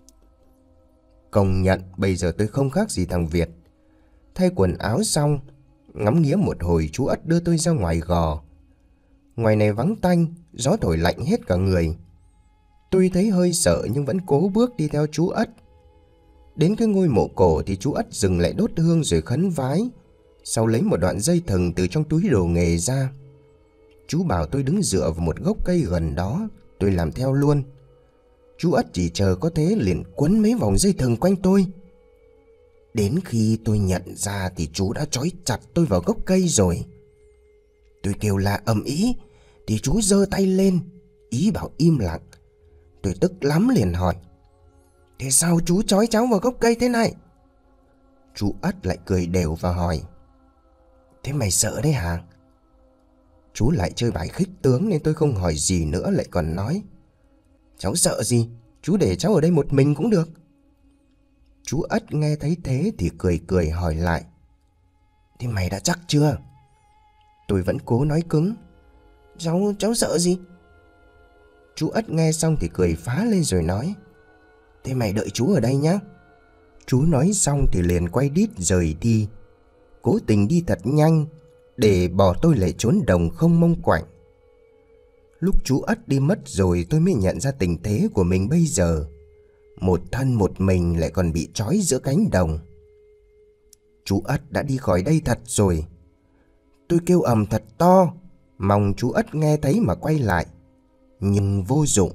Speaker 1: Công nhận bây giờ tôi không khác gì thằng Việt. Thay quần áo xong, ngắm nghía một hồi chú Ất đưa tôi ra ngoài gò. Ngoài này vắng tanh, gió thổi lạnh hết cả người. Tôi thấy hơi sợ nhưng vẫn cố bước đi theo chú Ất. Đến cái ngôi mộ cổ thì chú Ất dừng lại đốt hương rồi khấn vái, sau lấy một đoạn dây thừng từ trong túi đồ nghề ra. Chú bảo tôi đứng dựa vào một gốc cây gần đó, tôi làm theo luôn. Chú Ất chỉ chờ có thế liền quấn mấy vòng dây thừng quanh tôi. Đến khi tôi nhận ra thì chú đã trói chặt tôi vào gốc cây rồi. Tôi kêu la ầm ĩ thì chú giơ tay lên, ý bảo im lặng. Tôi tức lắm liền hỏi: "Thế sao chú trói cháu vào gốc cây thế này?" Chú Ất lại cười đều và hỏi: Thế mày sợ đấy hả? Chú lại chơi bài khích tướng nên tôi không hỏi gì nữa, lại còn nói: Cháu sợ gì, chú để cháu ở đây một mình cũng được. Chú Ất nghe thấy thế thì cười cười hỏi lại: Thế mày đã chắc chưa? Tôi vẫn cố nói cứng: Cháu sợ gì? Chú Ất nghe xong thì cười phá lên rồi nói: Thế mày đợi chú ở đây nhá. Chú nói xong thì liền quay đít rời đi, cố tình đi thật nhanh để bỏ tôi lại trốn đồng không mông quạnh. Lúc chú Ất đi mất rồi tôi mới nhận ra tình thế của mình bây giờ. Một thân một mình lại còn bị trói giữa cánh đồng. Chú Ất đã đi khỏi đây thật rồi. Tôi kêu ầm thật to, mong chú Ất nghe thấy mà quay lại, nhưng vô dụng.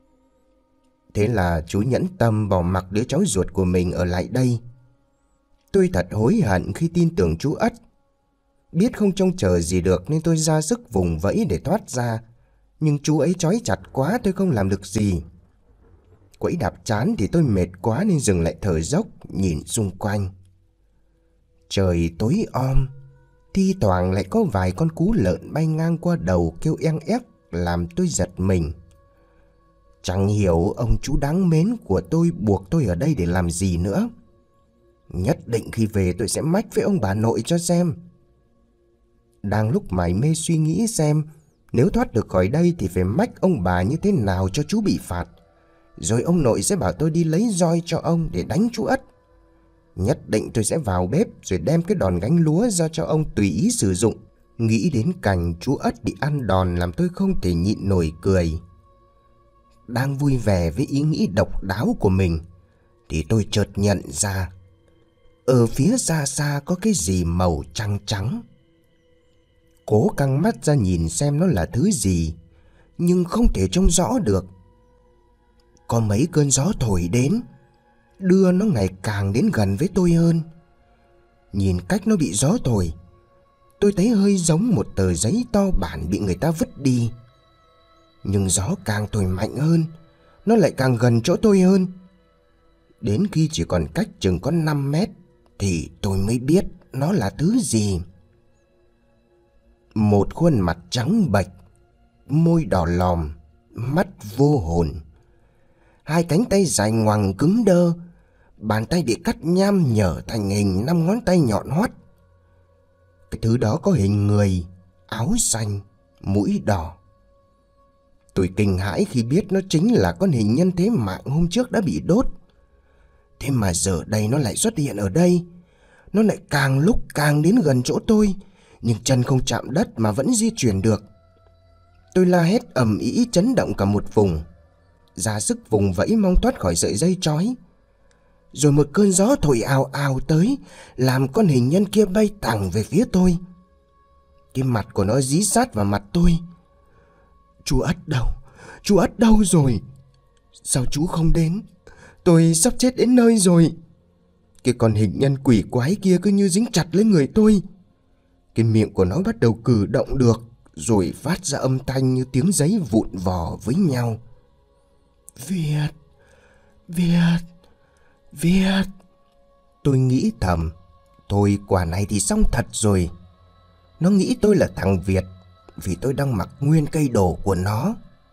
Speaker 1: Thế là chú nhẫn tâm bỏ mặc đứa cháu ruột của mình ở lại đây. Tôi thật hối hận khi tin tưởng chú Ất. Biết không trông chờ gì được nên tôi ra sức vùng vẫy để thoát ra, nhưng chú ấy trói chặt quá, tôi không làm được gì. Quẫy đạp chán thì tôi mệt quá nên dừng lại thở dốc, nhìn xung quanh. Trời tối om, thi thoảng lại có vài con cú lợn bay ngang qua đầu kêu eng ép làm tôi giật mình. Chẳng hiểu ông chú đáng mến của tôi buộc tôi ở đây để làm gì nữa. Nhất định khi về tôi sẽ mách với ông bà nội cho xem. Đang lúc mải mê suy nghĩ xem nếu thoát được khỏi đây thì phải mách ông bà như thế nào cho chú bị phạt, rồi ông nội sẽ bảo tôi đi lấy roi cho ông để đánh chú Ất. Nhất định tôi sẽ vào bếp rồi đem cái đòn gánh lúa ra cho ông tùy ý sử dụng. Nghĩ đến cảnh chú Ất bị ăn đòn làm tôi không thể nhịn nổi cười. Đang vui vẻ với ý nghĩ độc đáo của mình thì tôi chợt nhận ra ở phía xa xa có cái gì màu trắng trắng. Cố căng mắt ra nhìn xem nó là thứ gì, nhưng không thể trông rõ được. Có mấy cơn gió thổi đến, đưa nó ngày càng đến gần với tôi hơn. Nhìn cách nó bị gió thổi, tôi thấy hơi giống một tờ giấy to bản bị người ta vứt đi. Nhưng gió càng thổi mạnh hơn, nó lại càng gần chỗ tôi hơn. Đến khi chỉ còn cách chừng có 5 mét thì tôi mới biết nó là thứ gì. Một khuôn mặt trắng bệch, môi đỏ lòm, mắt vô hồn. Hai cánh tay dài ngoằng cứng đơ, bàn tay bị cắt nham nhở thành hình 5 ngón tay nhọn hoắt. Cái thứ đó có hình người, áo xanh, mũi đỏ. Tôi kinh hãi khi biết nó chính là con hình nhân thế mạng hôm trước đã bị đốt. Thế mà giờ đây nó lại xuất hiện ở đây. Nó lại càng lúc càng đến gần chỗ tôi, nhưng chân không chạm đất mà vẫn di chuyển được. Tôi la hét ầm ĩ chấn động cả một vùng, ra sức vùng vẫy mong thoát khỏi sợi dây trói. Rồi một cơn gió thổi ào ào tới, làm con hình nhân kia bay thẳng về phía tôi. Cái mặt của nó dí sát vào mặt tôi. Chú Ất đâu? Chú Ất đâu rồi? Sao chú không đến? Tôi sắp chết đến nơi rồi. Cái con hình nhân quỷ quái kia cứ như dính chặt lấy người tôi. Cái miệng của nó bắt đầu cử động được, rồi phát ra âm thanh như tiếng giấy vụn vò với nhau. Việt, Việt, Việt. Tôi nghĩ thầm, thôi quả này thì xong thật rồi. Nó nghĩ tôi là thằng Việt vì tôi đang mặc nguyên cây đồ của nó.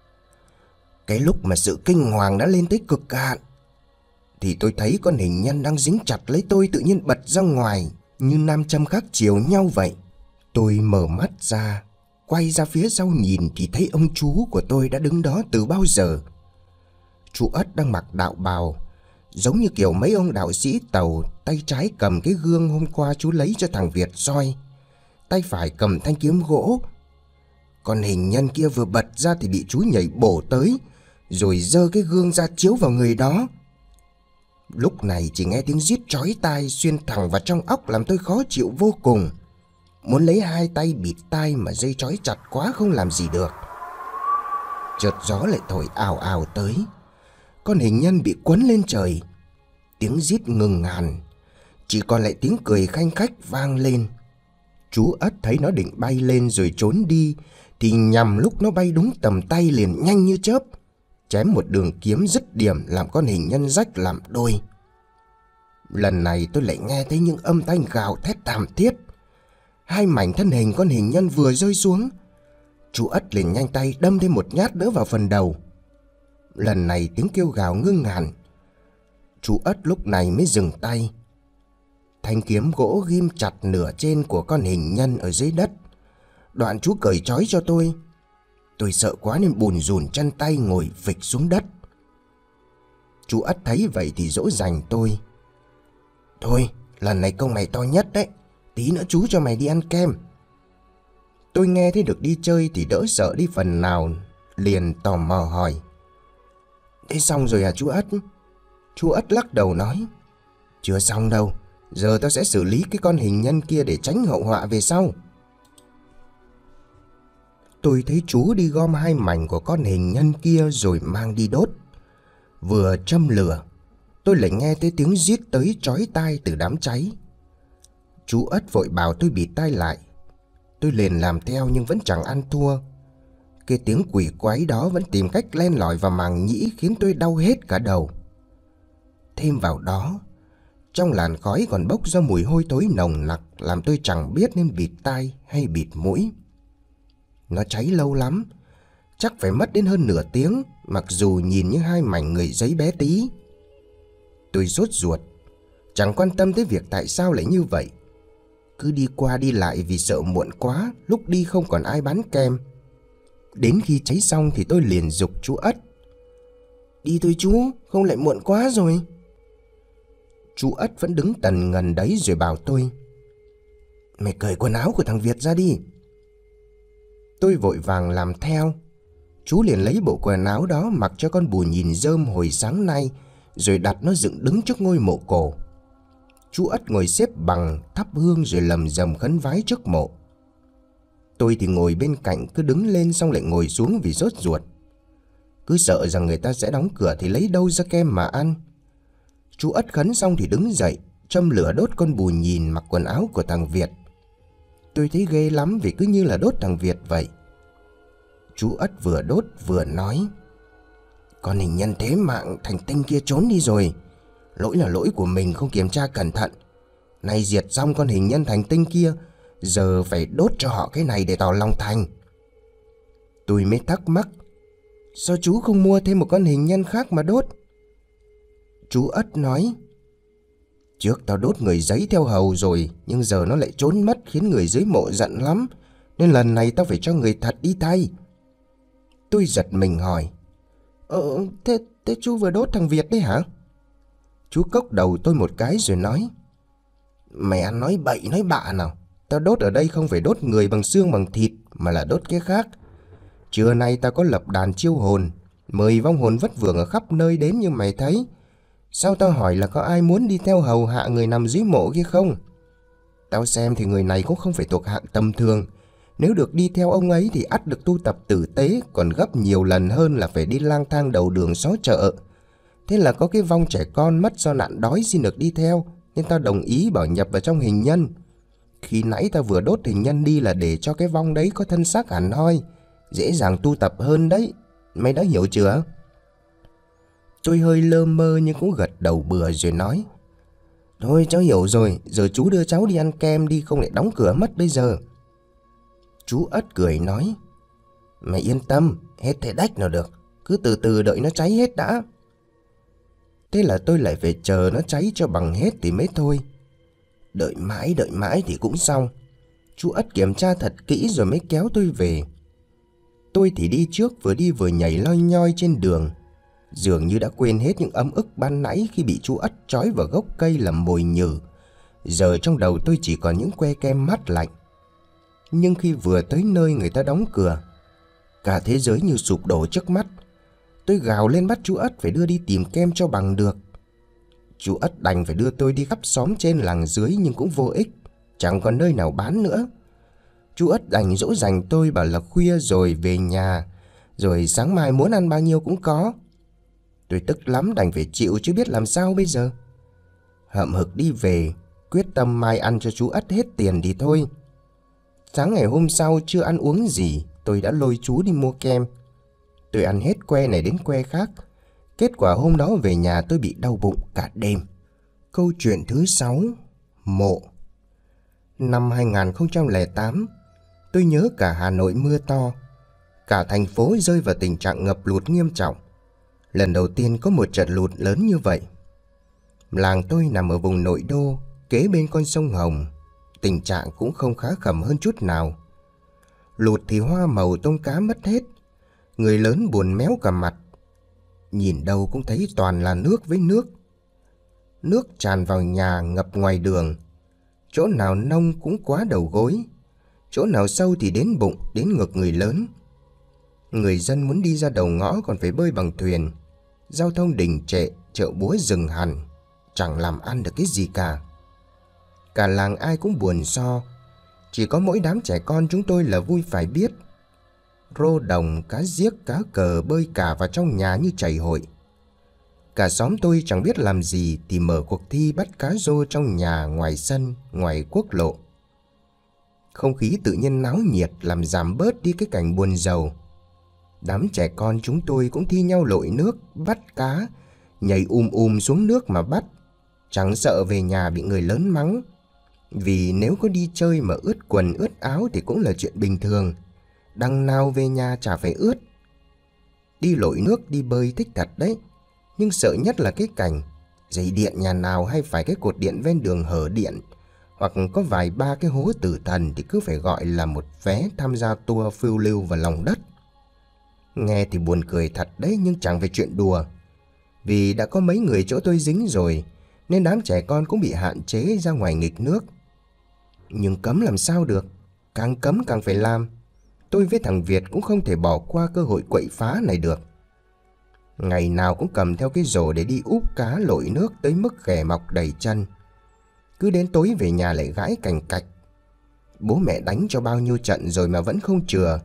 Speaker 1: Cái lúc mà sự kinh hoàng đã lên tới cực hạn thì tôi thấy con hình nhân đang dính chặt lấy tôi tự nhiên bật ra ngoài như nam châm khác chiều nhau vậy. Tôi mở mắt ra, quay ra phía sau nhìn thì thấy ông chú của tôi đã đứng đó từ bao giờ. Chú Ất đang mặc đạo bào, giống như kiểu mấy ông đạo sĩ Tàu, tay trái cầm cái gương hôm qua chú lấy cho thằng Việt soi, tay phải cầm thanh kiếm gỗ. Con hình nhân kia vừa bật ra thì bị chú nhảy bổ tới, rồi giơ cái gương ra chiếu vào người đó. Lúc này chỉ nghe tiếng rít chói tai xuyên thẳng vào trong óc làm tôi khó chịu vô cùng. Muốn lấy hai tay bịt tai mà dây trói chặt quá không làm gì được. Chợt gió lại thổi ào ào tới. Con hình nhân bị quấn lên trời. Tiếng rít ngừng hẳn, chỉ còn lại tiếng cười khanh khách vang lên. Chú Ất thấy nó định bay lên rồi trốn đi thì nhằm lúc nó bay đúng tầm tay liền nhanh như chớp, chém một đường kiếm dứt điểm làm con hình nhân rách làm đôi. Lần này tôi lại nghe thấy những âm thanh gào thét thảm thiết. Hai mảnh thân hình con hình nhân vừa rơi xuống, chú Ất liền nhanh tay đâm thêm một nhát nữa vào phần đầu. Lần này tiếng kêu gào ngưng hẳn. Chú Ất lúc này mới dừng tay. Thanh kiếm gỗ ghim chặt nửa trên của con hình nhân ở dưới đất. Đoạn chú cởi trói cho tôi. Tôi sợ quá nên bùn rùn chân tay ngồi phịch xuống đất. Chú Ất thấy vậy thì dỗ dành tôi. Thôi, lần này công mày to nhất đấy. Tí nữa chú cho mày đi ăn kem. Tôi nghe thấy được đi chơi thì đỡ sợ đi phần nào, liền tò mò hỏi. Thế xong rồi à chú Ất? Chú Ất lắc đầu nói. Chưa xong đâu. Giờ tao sẽ xử lý cái con hình nhân kia để tránh hậu họa về sau. Tôi thấy chú đi gom hai mảnh của con hình nhân kia rồi mang đi đốt. Vừa châm lửa, tôi lại nghe thấy tiếng rít tới chói tai từ đám cháy. Chú Ất vội bảo tôi bịt tai lại. Tôi liền làm theo nhưng vẫn chẳng ăn thua. Cái tiếng quỷ quái đó vẫn tìm cách len lỏi vào màng nhĩ khiến tôi đau hết cả đầu. Thêm vào đó, trong làn khói còn bốc ra mùi hôi thối nồng nặc làm tôi chẳng biết nên bịt tai hay bịt mũi. Nó cháy lâu lắm, chắc phải mất đến hơn nửa tiếng, mặc dù nhìn như hai mảnh người giấy bé tí. Tôi sốt ruột, chẳng quan tâm tới việc tại sao lại như vậy. Cứ đi qua đi lại vì sợ muộn quá, lúc đi không còn ai bán kem. Đến khi cháy xong thì tôi liền giục chú Ất. Đi thôi chú, không lại muộn quá rồi. Chú Ất vẫn đứng tần ngần đấy rồi bảo tôi. Mày cởi quần áo của thằng Việt ra đi. Tôi vội vàng làm theo. Chú liền lấy bộ quần áo đó mặc cho con bù nhìn rơm hồi sáng nay, rồi đặt nó dựng đứng trước ngôi mộ cổ. Chú Ất ngồi xếp bằng, thắp hương rồi lầm rầm khấn vái trước mộ. Tôi thì ngồi bên cạnh, cứ đứng lên xong lại ngồi xuống vì sốt ruột. Cứ sợ rằng người ta sẽ đóng cửa thì lấy đâu ra kem mà ăn. Chú Ất khấn xong thì đứng dậy, châm lửa đốt con bù nhìn mặc quần áo của thằng Việt. Tôi thấy ghê lắm vì cứ như là đốt thằng Việt vậy. Chú Ất vừa đốt vừa nói. Con hình nhân thế mạng thành tinh kia trốn đi rồi. Lỗi là lỗi của mình không kiểm tra cẩn thận. Nay diệt xong con hình nhân thành tinh kia, giờ phải đốt cho họ cái này để tỏ lòng thành. Tôi mới thắc mắc. Sao chú không mua thêm một con hình nhân khác mà đốt? Chú Ất nói. Trước tao đốt người giấy theo hầu rồi, nhưng giờ nó lại trốn mất khiến người dưới mộ giận lắm, nên lần này tao phải cho người thật đi thay. Tôi giật mình hỏi. Thế chú vừa đốt thằng Việt đấy hả? Chú cốc đầu tôi một cái rồi nói. Mày ăn nói bậy nói bạ nào. Tao đốt ở đây không phải đốt người bằng xương bằng thịt, mà là đốt cái khác. Trưa nay tao có lập đàn chiêu hồn, mời vong hồn vất vưởng ở khắp nơi đến như mày thấy. Sao tao hỏi là có ai muốn đi theo hầu hạ người nằm dưới mộ kia không? Tao xem thì người này cũng không phải thuộc hạng tầm thường. Nếu được đi theo ông ấy thì ắt được tu tập tử tế, còn gấp nhiều lần hơn là phải đi lang thang đầu đường xó chợ. Thế là có cái vong trẻ con mất do nạn đói xin được đi theo, nên tao đồng ý bảo nhập vào trong hình nhân. Khi nãy tao vừa đốt hình nhân đi là để cho cái vong đấy có thân xác hẳn hoi, dễ dàng tu tập hơn đấy. Mày đã hiểu chưa? Tôi hơi lơ mơ nhưng cũng gật đầu bừa rồi nói. Thôi cháu hiểu rồi, giờ chú đưa cháu đi ăn kem đi, không lại đóng cửa mất bây giờ. Chú Ất cười nói. Mày yên tâm, hết thể đách nào được, cứ từ từ đợi nó cháy hết đã. Thế là tôi lại phải chờ nó cháy cho bằng hết thì mới thôi. Đợi mãi thì cũng xong. Chú Ất kiểm tra thật kỹ rồi mới kéo tôi về. Tôi thì đi trước, vừa đi vừa nhảy loi nhoi trên đường. Dường như đã quên hết những ấm ức ban nãy khi bị chú Ất trói vào gốc cây làm mồi nhử. Giờ trong đầu tôi chỉ còn những que kem mát lạnh. Nhưng khi vừa tới nơi người ta đóng cửa, cả thế giới như sụp đổ trước mắt. Tôi gào lên bắt chú Ất phải đưa đi tìm kem cho bằng được. Chú Ất đành phải đưa tôi đi khắp xóm trên làng dưới nhưng cũng vô ích, chẳng còn nơi nào bán nữa. Chú Ất đành dỗ dành tôi bảo là khuya rồi về nhà, rồi sáng mai muốn ăn bao nhiêu cũng có. Tôi tức lắm đành phải chịu chứ biết làm sao bây giờ. Hậm hực đi về, quyết tâm mai ăn cho chú Ất hết tiền thì thôi. Sáng ngày hôm sau chưa ăn uống gì, tôi đã lôi chú đi mua kem. Tôi ăn hết que này đến que khác. Kết quả hôm đó về nhà tôi bị đau bụng cả đêm. Câu chuyện thứ 6. Mộ. Năm 2008, tôi nhớ cả Hà Nội mưa to. Cả thành phố rơi vào tình trạng ngập lụt nghiêm trọng. Lần đầu tiên có một trận lụt lớn như vậy. Làng tôi nằm ở vùng nội đô, kế bên con sông Hồng. Tình trạng cũng không khá khẩm hơn chút nào. Lụt thì hoa màu tôm cá mất hết. Người lớn buồn méo cả mặt. Nhìn đâu cũng thấy toàn là nước với nước. Nước tràn vào nhà, ngập ngoài đường. Chỗ nào nông cũng quá đầu gối. Chỗ nào sâu thì đến bụng, đến ngực người lớn. Người dân muốn đi ra đầu ngõ còn phải bơi bằng thuyền. Giao thông đình trệ, chợ búa dừng hẳn. Chẳng làm ăn được cái gì cả. Cả làng ai cũng buồn so. Chỉ có mỗi đám trẻ con chúng tôi là vui phải biết. Rô đồng, cá giếc, cá cờ bơi cả vào trong nhà như chảy hội. Cả xóm tôi chẳng biết làm gì thì mở cuộc thi bắt cá rô trong nhà, ngoài sân, ngoài quốc lộ. Không khí tự nhiên náo nhiệt làm giảm bớt đi cái cảnh buồn rầu. Đám trẻ con chúng tôi cũng thi nhau lội nước, bắt cá, nhảy xuống nước mà bắt. Chẳng sợ về nhà bị người lớn mắng. Vì nếu có đi chơi mà ướt quần ướt áo thì cũng là chuyện bình thường. Đằng nào về nhà chả phải ướt. Đi lội nước, đi bơi thích thật đấy. Nhưng sợ nhất là cái cảnh dây điện nhà nào hay phải cái cột điện ven đường hở điện, hoặc có vài ba cái hố tử thần thì cứ phải gọi là một vé tham gia tour phiêu lưu vào lòng đất. Nghe thì buồn cười thật đấy, nhưng chẳng phải chuyện đùa. Vì đã có mấy người chỗ tôi dính rồi, nên đám trẻ con cũng bị hạn chế ra ngoài nghịch nước. Nhưng cấm làm sao được, càng cấm càng phải làm. Tôi với thằng Việt cũng không thể bỏ qua cơ hội quậy phá này được. Ngày nào cũng cầm theo cái rổ để đi úp cá lội nước tới mức ghẻ mọc đầy chân. Cứ đến tối về nhà lại gãi cành cạch. Bố mẹ đánh cho bao nhiêu trận rồi mà vẫn không chừa.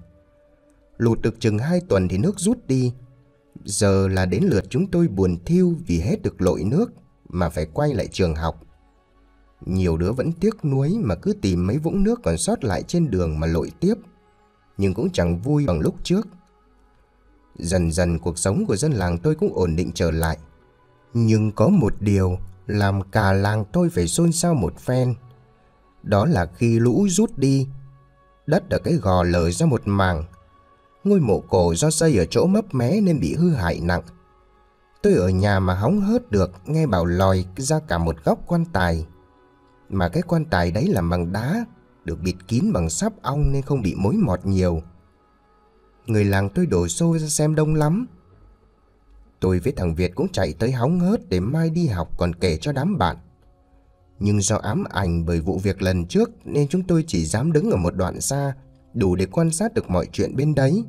Speaker 1: Lụt được chừng 2 tuần thì nước rút đi. Giờ là đến lượt chúng tôi buồn thiu vì hết được lội nước mà phải quay lại trường học. Nhiều đứa vẫn tiếc nuối mà cứ tìm mấy vũng nước còn sót lại trên đường mà lội tiếp. Nhưng cũng chẳng vui bằng lúc trước. Dần dần cuộc sống của dân làng tôi cũng ổn định trở lại. Nhưng có một điều làm cả làng tôi phải xôn xao một phen. Đó là khi lũ rút đi, đất ở cái gò lở ra một mảng. Ngôi mộ cổ do xây ở chỗ mấp mé nên bị hư hại nặng. Tôi ở nhà mà hóng hớt được nghe bảo lòi ra cả một góc quan tài. Mà cái quan tài đấy làm bằng đá, được bịt kín bằng sáp ong nên không bị mối mọt nhiều. Người làng tôi đổ xô ra xem đông lắm. Tôi với thằng Việt cũng chạy tới hóng hớt để mai đi học còn kể cho đám bạn. Nhưng do ám ảnh bởi vụ việc lần trước nên chúng tôi chỉ dám đứng ở một đoạn xa, đủ để quan sát được mọi chuyện bên đấy.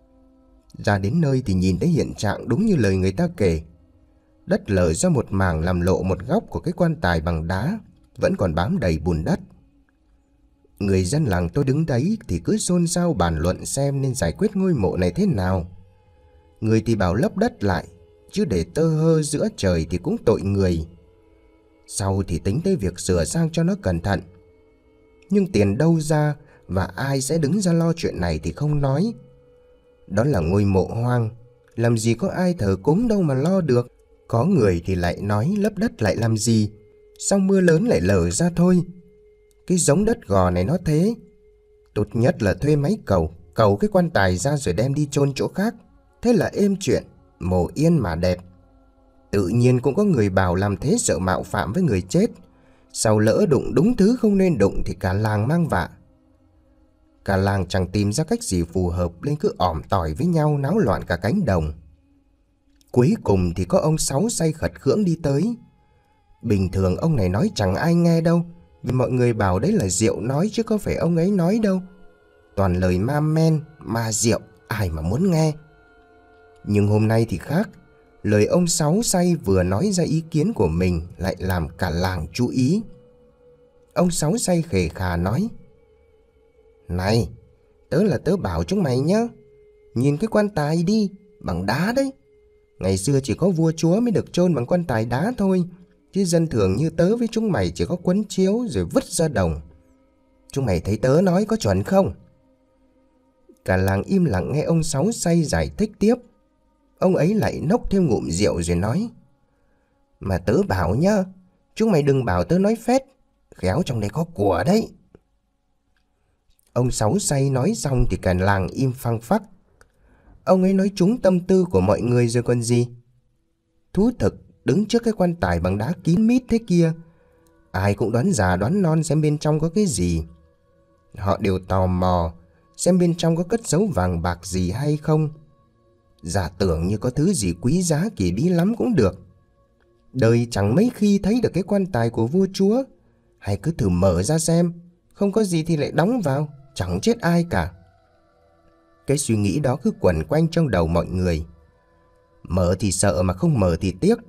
Speaker 1: Ra đến nơi thì nhìn thấy hiện trạng đúng như lời người ta kể. Đất lở ra một mảng làm lộ một góc của cái quan tài bằng đá, vẫn còn bám đầy bùn đất. Người dân làng tôi đứng đấy thì cứ xôn xao bàn luận xem nên giải quyết ngôi mộ này thế nào. Người thì bảo lấp đất lại, chứ để tơ hơ giữa trời thì cũng tội người. Sau thì tính tới việc sửa sang cho nó cẩn thận. Nhưng tiền đâu ra và ai sẽ đứng ra lo chuyện này thì không nói. Đó là ngôi mộ hoang, làm gì có ai thờ cúng đâu mà lo được. Có người thì lại nói lấp đất lại làm gì, xong mưa lớn lại lở ra thôi. Cái giống đất gò này nó thế. Tốt nhất là thuê máy cầu cái quan tài ra rồi đem đi chôn chỗ khác. Thế là êm chuyện, mồ yên mà đẹp. Tự nhiên cũng có người bảo làm thế sợ mạo phạm với người chết. Sau lỡ đụng đúng thứ không nên đụng thì cả làng mang vạ. Cả làng chẳng tìm ra cách gì phù hợp nên cứ ỏm tỏi với nhau náo loạn cả cánh đồng. Cuối cùng thì có ông Sáu say khật khưỡng đi tới. Bình thường ông này nói chẳng ai nghe đâu, vì mọi người bảo đấy là rượu nói chứ có phải ông ấy nói đâu. Toàn lời ma men, ma rượu, ai mà muốn nghe. Nhưng hôm nay thì khác. Lời ông Sáu say vừa nói ra ý kiến của mình lại làm cả làng chú ý. Ông Sáu say khề khà nói: "Này, tớ là tớ bảo chúng mày nhá. Nhìn cái quan tài đi, bằng đá đấy. Ngày xưa chỉ có vua chúa mới được chôn bằng quan tài đá thôi. Chứ dân thường như tớ với chúng mày chỉ có quấn chiếu rồi vứt ra đồng. Chúng mày thấy tớ nói có chuẩn không?" Cả làng im lặng nghe ông Sáu say giải thích tiếp. Ông ấy lại nốc thêm ngụm rượu rồi nói: "Mà tớ bảo nhá, Chúng mày đừng bảo tớ nói phét, khéo trong đây có của đấy. Ông Sáu say nói xong thì cả làng im phăng phắc. Ông ấy nói trúng tâm tư của mọi người rồi còn gì. Thú thực, đứng trước cái quan tài bằng đá kín mít thế kia, ai cũng đoán già đoán non xem bên trong có cái gì. Họ đều tò mò xem bên trong có cất giấu vàng bạc gì hay không. Giả tưởng như có thứ gì quý giá kỳ bí lắm cũng được. Đời chẳng mấy khi thấy được cái quan tài của vua chúa. Hay cứ thử mở ra xem, không có gì thì lại đóng vào, chẳng chết ai cả. Cái suy nghĩ đó cứ quẩn quanh trong đầu mọi người. Mở thì sợ mà không mở thì tiếc.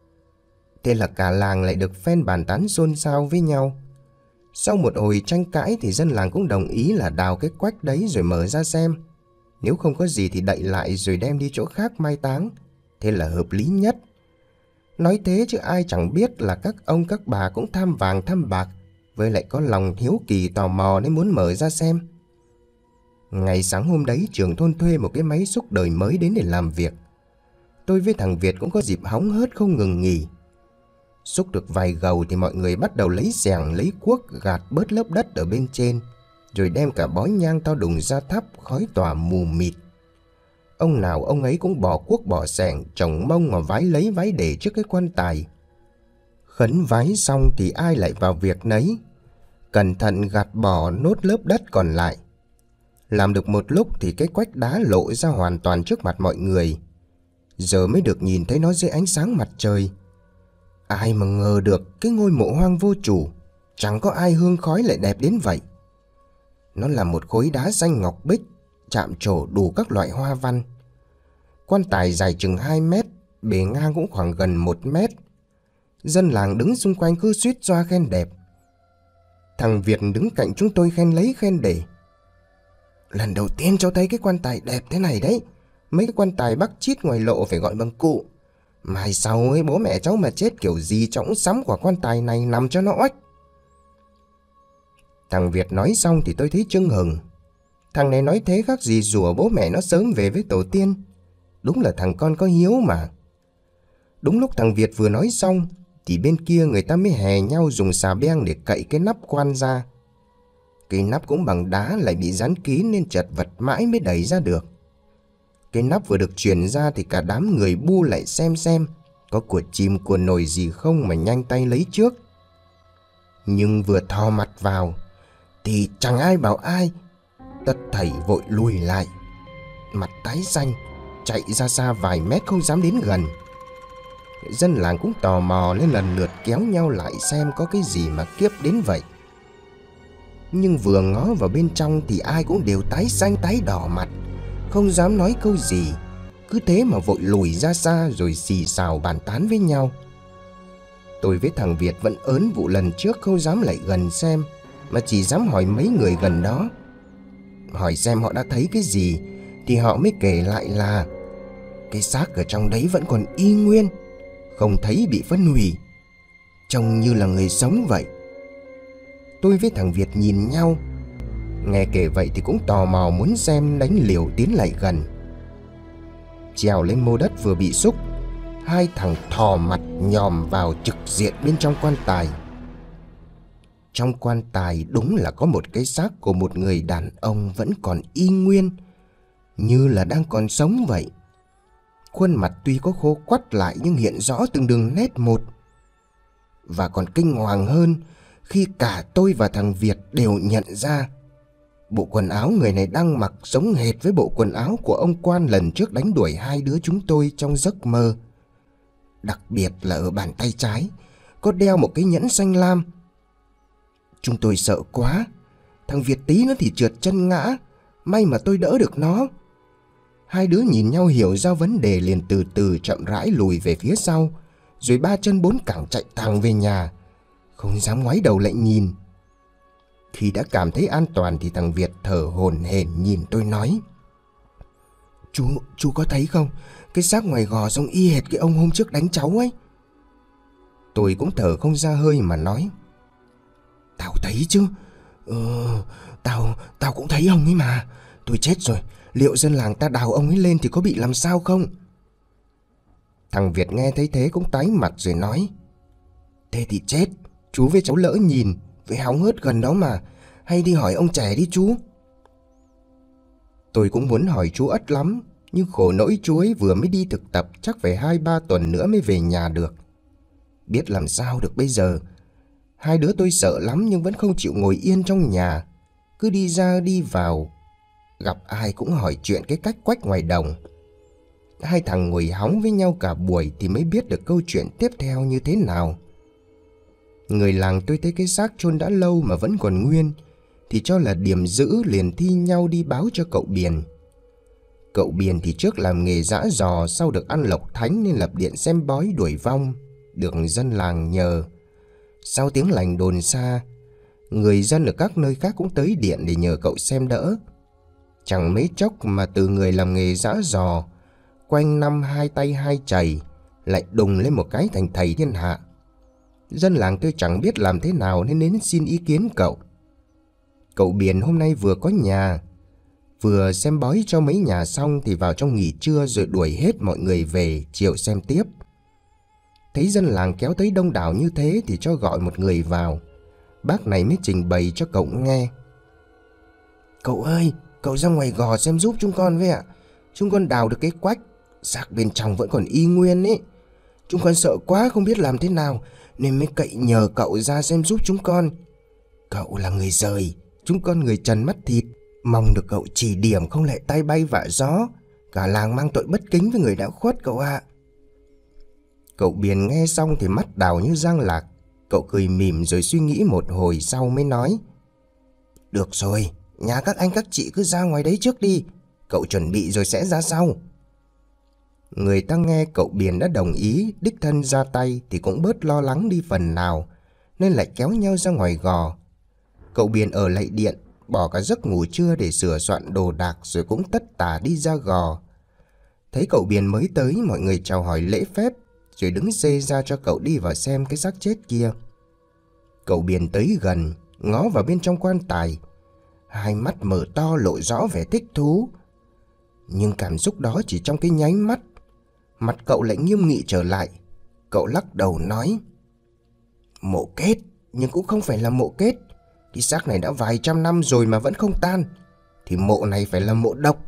Speaker 1: Thế là cả làng lại được phen bàn tán xôn xao với nhau. Sau một hồi tranh cãi thì dân làng cũng đồng ý là đào cái quách đấy rồi mở ra xem. Nếu không có gì thì đậy lại rồi đem đi chỗ khác mai táng. Thế là hợp lý nhất. Nói thế chứ ai chẳng biết là các ông các bà cũng tham vàng tham bạc, với lại có lòng hiếu kỳ tò mò nên muốn mở ra xem. Ngày sáng hôm đấy trưởng thôn thuê một cái máy xúc đời mới đến để làm việc. Tôi với thằng Việt cũng có dịp hóng hớt không ngừng nghỉ. Xúc được vài gầu thì mọi người bắt đầu lấy xẻng lấy cuốc gạt bớt lớp đất ở bên trên, rồi đem cả bó nhang to đùng ra thắp, khói tỏa mù mịt. Ông nào ông ấy cũng bỏ cuốc bỏ xẻng, chồng mông mà vái lấy vái để trước cái quan tài. Khấn vái xong thì ai lại vào việc nấy, cẩn thận gạt bỏ nốt lớp đất còn lại. Làm được một lúc thì cái quách đá lộ ra hoàn toàn trước mặt mọi người. Giờ mới được nhìn thấy nó dưới ánh sáng mặt trời. Ai mà ngờ được cái ngôi mộ hoang vô chủ, chẳng có ai hương khói lại đẹp đến vậy. Nó là một khối đá xanh ngọc bích, chạm trổ đủ các loại hoa văn. Quan tài dài chừng 2 mét, bề ngang cũng khoảng gần 1 mét. Dân làng đứng xung quanh cứ suýt xoa khen đẹp. Thằng Việt đứng cạnh chúng tôi khen lấy khen để. Lần đầu tiên cháu thấy cái quan tài đẹp thế này đấy. Mấy cái quan tài bắc chít ngoài lộ phải gọi bằng cụ. Mai sau ấy bố mẹ cháu mà chết kiểu gì cháu cũng sắm quả quan tài này nằm cho nó oách. Thằng Việt nói xong thì tôi thấy chưng hừng. Thằng này nói thế khác gì rủa bố mẹ nó sớm về với tổ tiên. Đúng là thằng con có hiếu mà. Đúng lúc thằng Việt vừa nói xong thì bên kia người ta mới hè nhau dùng xà beng để cậy cái nắp quan ra. Cái nắp cũng bằng đá lại bị dán kín nên chật vật mãi mới đẩy ra được. Cái nắp vừa được chuyển ra thì cả đám người bu lại xem có của chim của nồi gì không mà nhanh tay lấy trước. Nhưng vừa thò mặt vào thì chẳng ai bảo ai, tất thảy vội lùi lại, mặt tái xanh, chạy ra xa vài mét không dám đến gần. Dân làng cũng tò mò nên lần lượt kéo nhau lại xem có cái gì mà kiếp đến vậy. Nhưng vừa ngó vào bên trong thì ai cũng đều tái xanh tái đỏ mặt, không dám nói câu gì. Cứ thế mà vội lùi ra xa rồi xì xào bàn tán với nhau. Tôi với thằng Việt vẫn ớn vụ lần trước không dám lại gần xem, mà chỉ dám hỏi mấy người gần đó. Hỏi xem họ đã thấy cái gì thì họ mới kể lại là cái xác ở trong đấy vẫn còn y nguyên, không thấy bị phân hủy, trông như là người sống vậy. Tôi với thằng Việt nhìn nhau, nghe kể vậy thì cũng tò mò muốn xem, đánh liều tiến lại gần. Trèo lên mô đất vừa bị xúc, hai thằng thò mặt nhòm vào trực diện bên trong quan tài. Trong quan tài đúng là có một cái xác của một người đàn ông vẫn còn y nguyên, như là đang còn sống vậy. Khuôn mặt tuy có khô quắt lại nhưng hiện rõ từng đường nét một. Và còn kinh hoàng hơn khi cả tôi và thằng Việt đều nhận ra bộ quần áo người này đang mặc giống hệt với bộ quần áo của ông quan lần trước đánh đuổi hai đứa chúng tôi trong giấc mơ. Đặc biệt là ở bàn tay trái có đeo một cái nhẫn xanh lam. Chúng tôi sợ quá, thằng Việt tí nữa thì trượt chân ngã, may mà tôi đỡ được nó. Hai đứa nhìn nhau hiểu ra vấn đề liền từ từ chậm rãi lùi về phía sau, rồi ba chân bốn cẳng chạy thẳng về nhà, không dám ngoái đầu lại nhìn. Khi đã cảm thấy an toàn thì thằng Việt thở hổn hển nhìn tôi nói: Chú có thấy không? Cái xác ngoài gò giống y hệt cái ông hôm trước đánh cháu ấy. Tôi cũng thở không ra hơi mà nói: Tao thấy chứ. Tao cũng thấy ông ấy mà. Tôi chết rồi, liệu dân làng ta đào ông ấy lên thì có bị làm sao không? Thằng Việt nghe thấy thế cũng tái mặt rồi nói: Thế thì chết, chú với cháu lỡ nhìn, với hóng hớt gần đó mà. Hay đi hỏi ông trẻ đi chú. Tôi cũng muốn hỏi chú Ất lắm, nhưng khổ nỗi chú ấy vừa mới đi thực tập, chắc phải 2-3 tuần nữa mới về nhà được. Biết làm sao được bây giờ. Hai đứa tôi sợ lắm nhưng vẫn không chịu ngồi yên trong nhà. Cứ đi ra đi vào, gặp ai cũng hỏi chuyện cái cách quách ngoài đồng. Hai thằng ngồi hóng với nhau cả buổi thì mới biết được câu chuyện tiếp theo như thế nào. Người làng tôi thấy cái xác chôn đã lâu mà vẫn còn nguyên thì cho là điểm dữ, liền thi nhau đi báo cho cậu Biền. Cậu Biền thì trước làm nghề giã giò, sau được ăn lộc thánh nên lập điện xem bói đuổi vong, được dân làng nhờ. Sau tiếng lành đồn xa, người dân ở các nơi khác cũng tới điện để nhờ cậu xem đỡ. Chẳng mấy chốc mà từ người làm nghề giã giò, quanh năm hai tay hai chày, lại đùng lên một cái thành thầy thiên hạ. Dân làng tôi chẳng biết làm thế nào nên đến xin ý kiến cậu. Cậu Biền hôm nay vừa có nhà, vừa xem bói cho mấy nhà xong thì vào trong nghỉ trưa rồi đuổi hết mọi người về, chiều xem tiếp. Thấy dân làng kéo tới đông đảo như thế thì cho gọi một người vào. Bác này mới trình bày cho cậu nghe. Cậu ơi, cậu ra ngoài gò xem giúp chúng con với ạ. Chúng con đào được cái quách, xác bên trong vẫn còn y nguyên ấy. Chúng con sợ quá không biết làm thế nào nên mới cậy nhờ cậu ra xem giúp chúng con. Cậu là người rời, chúng con người trần mắt thịt, mong được cậu chỉ điểm không lại tay bay vạ gió. Cả làng mang tội bất kính với người đã khuất cậu ạ. Cậu Biền nghe xong thì mắt đào như giang lạc. Cậu cười mỉm rồi suy nghĩ một hồi sau mới nói. Được rồi, nhà các anh các chị cứ ra ngoài đấy trước đi. Cậu chuẩn bị rồi sẽ ra sau. Người ta nghe cậu Biền đã đồng ý đích thân ra tay thì cũng bớt lo lắng đi phần nào, nên lại kéo nhau ra ngoài gò. Cậu Biền ở lại điện, bỏ cả giấc ngủ trưa để sửa soạn đồ đạc rồi cũng tất tả đi ra gò. Thấy cậu Biền mới tới, mọi người chào hỏi lễ phép rồi đứng xê ra cho cậu đi vào xem cái xác chết kia. Cậu Biền tới gần, ngó vào bên trong quan tài. Hai mắt mở to lộ rõ vẻ thích thú. Nhưng cảm xúc đó chỉ trong cái nháy mắt. Mặt cậu lại nghiêm nghị trở lại. Cậu lắc đầu nói. Mộ kết, nhưng cũng không phải là mộ kết. Cái xác này đã vài trăm năm rồi mà vẫn không tan, thì mộ này phải là mộ độc.